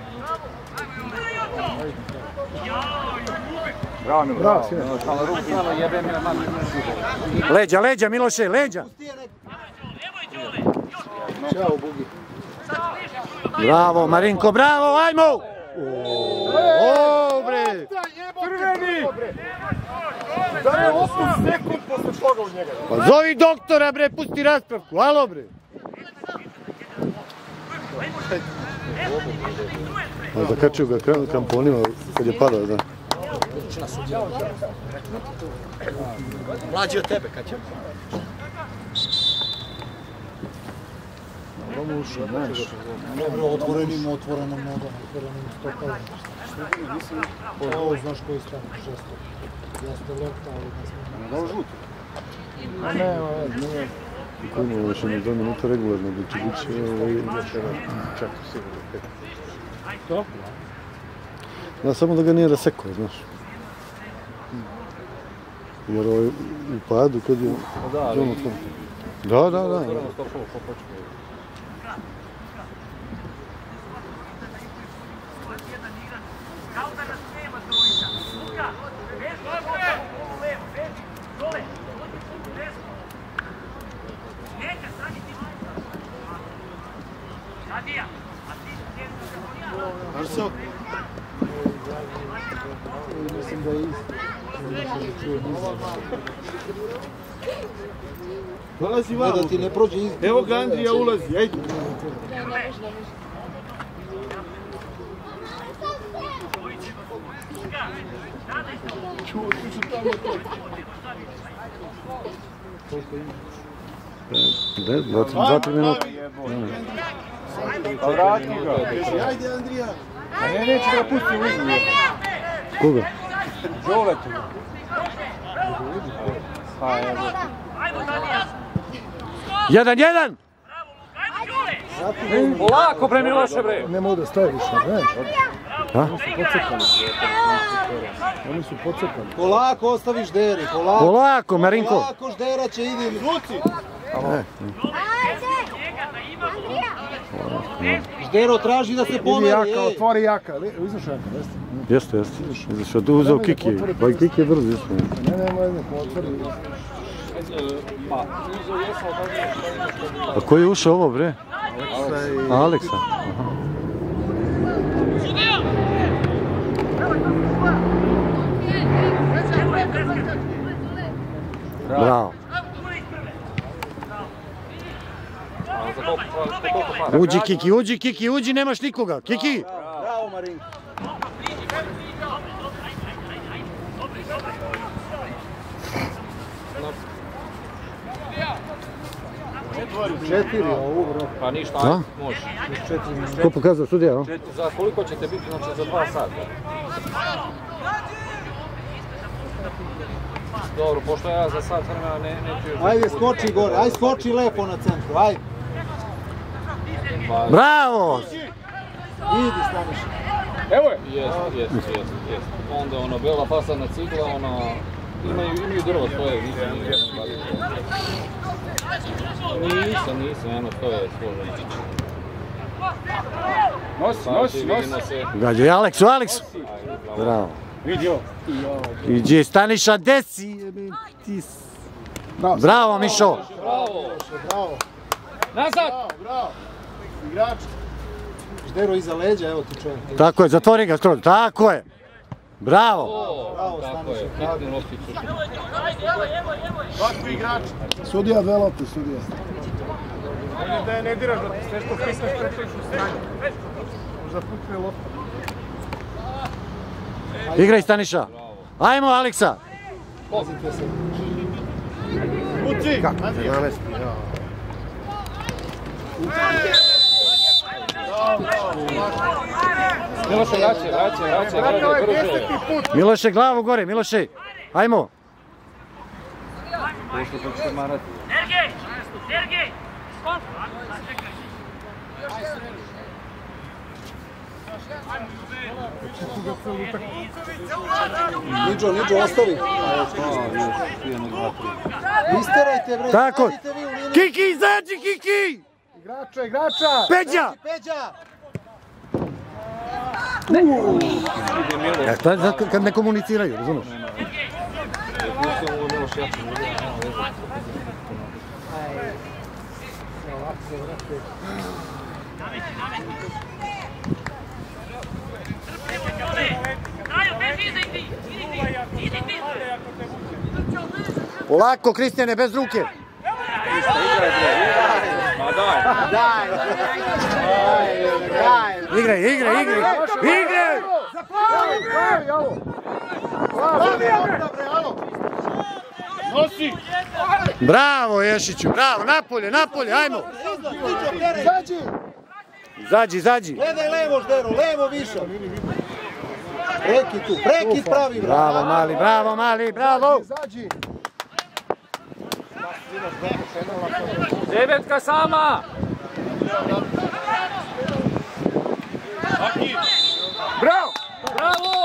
Speaker 8: Bravo, Miloš. Bravo, Miloš. Ali ruku malo jebe mi na manu.
Speaker 2: Leđa, leđa, Miloše, leđa!
Speaker 3: Ćao, Bugi.
Speaker 2: Bravo, Marinko, bravo, ajmo! O, bre!
Speaker 7: Crveni! Da je osam sekund posle toga u njega.
Speaker 2: Pa zovi doktora, bre, pusti raspravku, alo, bre! A zakačio ga kramponima kad je padao, da.
Speaker 1: Mlađi od tebe, kad će?
Speaker 3: Dobro ušao, znaš.
Speaker 1: Dobro, otvorenim, otvorenom nogom, otvorenim stopalom. Ovo, znaš koji strana, žesto. Jeste lopta, ali ne znam.
Speaker 7: Da li žuti?
Speaker 3: A ne, ovo je, nije.
Speaker 2: Kako imamo još jedno dva minuta regularno, da će biti četiri sigurno, pet.
Speaker 8: To?
Speaker 2: Da, samo da ga nije rasekao, znaš. Jer ovaj u padu kad je...
Speaker 8: Da, ali...
Speaker 2: Da, da, da.
Speaker 1: Arso? Mislim da je isto.
Speaker 7: Dolazi vamo.
Speaker 1: Da ti ne prođe iz...
Speaker 7: Evo ga Andrija ulazi, ajde. Čuo, ti su tamo to.
Speaker 1: Koliko imaš?
Speaker 2: Dva, tri minuta.
Speaker 7: Pa vrati ga. Ajde, Andrija. A ne, neće da ga pusti u igru.
Speaker 2: Koga?
Speaker 7: Đoletu. Pa evo.
Speaker 2: Jedan, jedan!
Speaker 8: Polako bre Miloše bre!
Speaker 3: Ne mogu da staje više, znaš?
Speaker 2: Ha?
Speaker 3: Oni su pocrkali. Oni su pocrkali.
Speaker 1: Polako ostaviš Deri, polako.
Speaker 2: Polako, Marinko.
Speaker 1: Polako, Ždera će idi. Luci! Ždero traži da se pomeri.
Speaker 3: Idi jaka, otvori jaka. Izašao jaka, jeste?
Speaker 2: Jeste, jeste. Izašao, da uzeo Kiki. Pa i Kiki je brzo, jeste.
Speaker 3: Ne, ne, ne, ne, otvori.
Speaker 2: A koji je ušao ovo, bre? Aleksa. Bravo. Uđi Kiki, uđi Kiki, uđi, nemaš nikoga. Kiki!
Speaker 1: Bravo, Marinko. Četiri, ovu bro.
Speaker 8: Pa ništa, ajde, može.
Speaker 2: Ko pokazao sudija, o?
Speaker 8: Za koliko ćete biti, znači za dva sata? Dobro, pošto ja za sat vremena ne, neću još...
Speaker 1: Ajde, skoči gore, ajde skoči lepo na centru, ajde.
Speaker 2: Bravo!
Speaker 1: Idi, Staniša.
Speaker 8: Evo je! Jest, jest, jest, jest. Onda ono, bela fasadna cigla, ono... Imaju, imaju drvo stoje, nisam, nisam, nisam, nisam, eno, stoje složeno.
Speaker 7: Nosi, nosi, nosi.
Speaker 2: Gađaj Aleksu, Aleksu! Bravo.
Speaker 7: Vidio.
Speaker 2: Iđi Staniša, desi! Bravo, Mišo!
Speaker 8: Bravo!
Speaker 1: Bravo.
Speaker 8: Nazad!
Speaker 1: Bravo. Igrač. Ždero iza leđa, evo ti čovjek.
Speaker 2: Tako je, zatvori ga skroz, tako je! Bravo!
Speaker 1: Bravo, Staniša.
Speaker 7: Svaki igrač.
Speaker 3: Sudija velati, sudija.
Speaker 7: Da je ne diraš, da ti sve što pisaš pretvoriš u stranje. Možda pukne lopta.
Speaker 2: Igraj Staniša! Ajmo Aleksa!
Speaker 7: Uci!
Speaker 8: Miloše, vraćaj, vraćaj, vraćaj, vraćaj, brže!
Speaker 2: Miloše, glavu gore, Miloše! Ajmo!
Speaker 4: Sergej! Sergej!
Speaker 1: Niđo, Niđo, ostavi. Isterajte, bre.
Speaker 2: Tako! Kiki, izađi, Kiki!
Speaker 3: Igrača, igrača!
Speaker 2: Peđa!
Speaker 1: Peđa!
Speaker 2: Ja, to je zato kad ne komuniciraju, razumiješ? Polako, Kristijane, bez ruke!
Speaker 8: Ma daj!
Speaker 1: Daj! Daj!
Speaker 2: Igraj, igraj, igraj! Igraj!
Speaker 3: Pravi, alo!
Speaker 1: Pravi, lopta, bre, alo!
Speaker 7: Nosi!
Speaker 2: Bravo, Ješiću, bravo, napolje, napolje, ajmo!
Speaker 1: Izađi!
Speaker 2: Izađi, izađi!
Speaker 1: Gledaj levo, Ždero, levo više! Prekid tu, prekid pravi, bre!
Speaker 2: Bravo, mali, bravo, mali, bravo!
Speaker 3: Izađi!
Speaker 8: Devetka sama!
Speaker 7: Bravo!
Speaker 8: Bravo!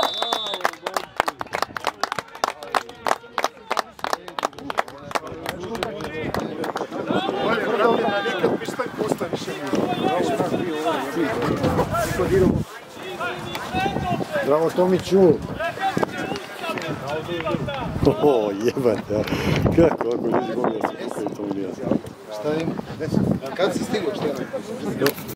Speaker 7: Nikad pištaj pusta više.
Speaker 2: Bravo, Tomiću! O, jebate, kako ako ljudi gomio se, kako je to mi nije.
Speaker 1: Šta ima? Kad si stigao, Ždero?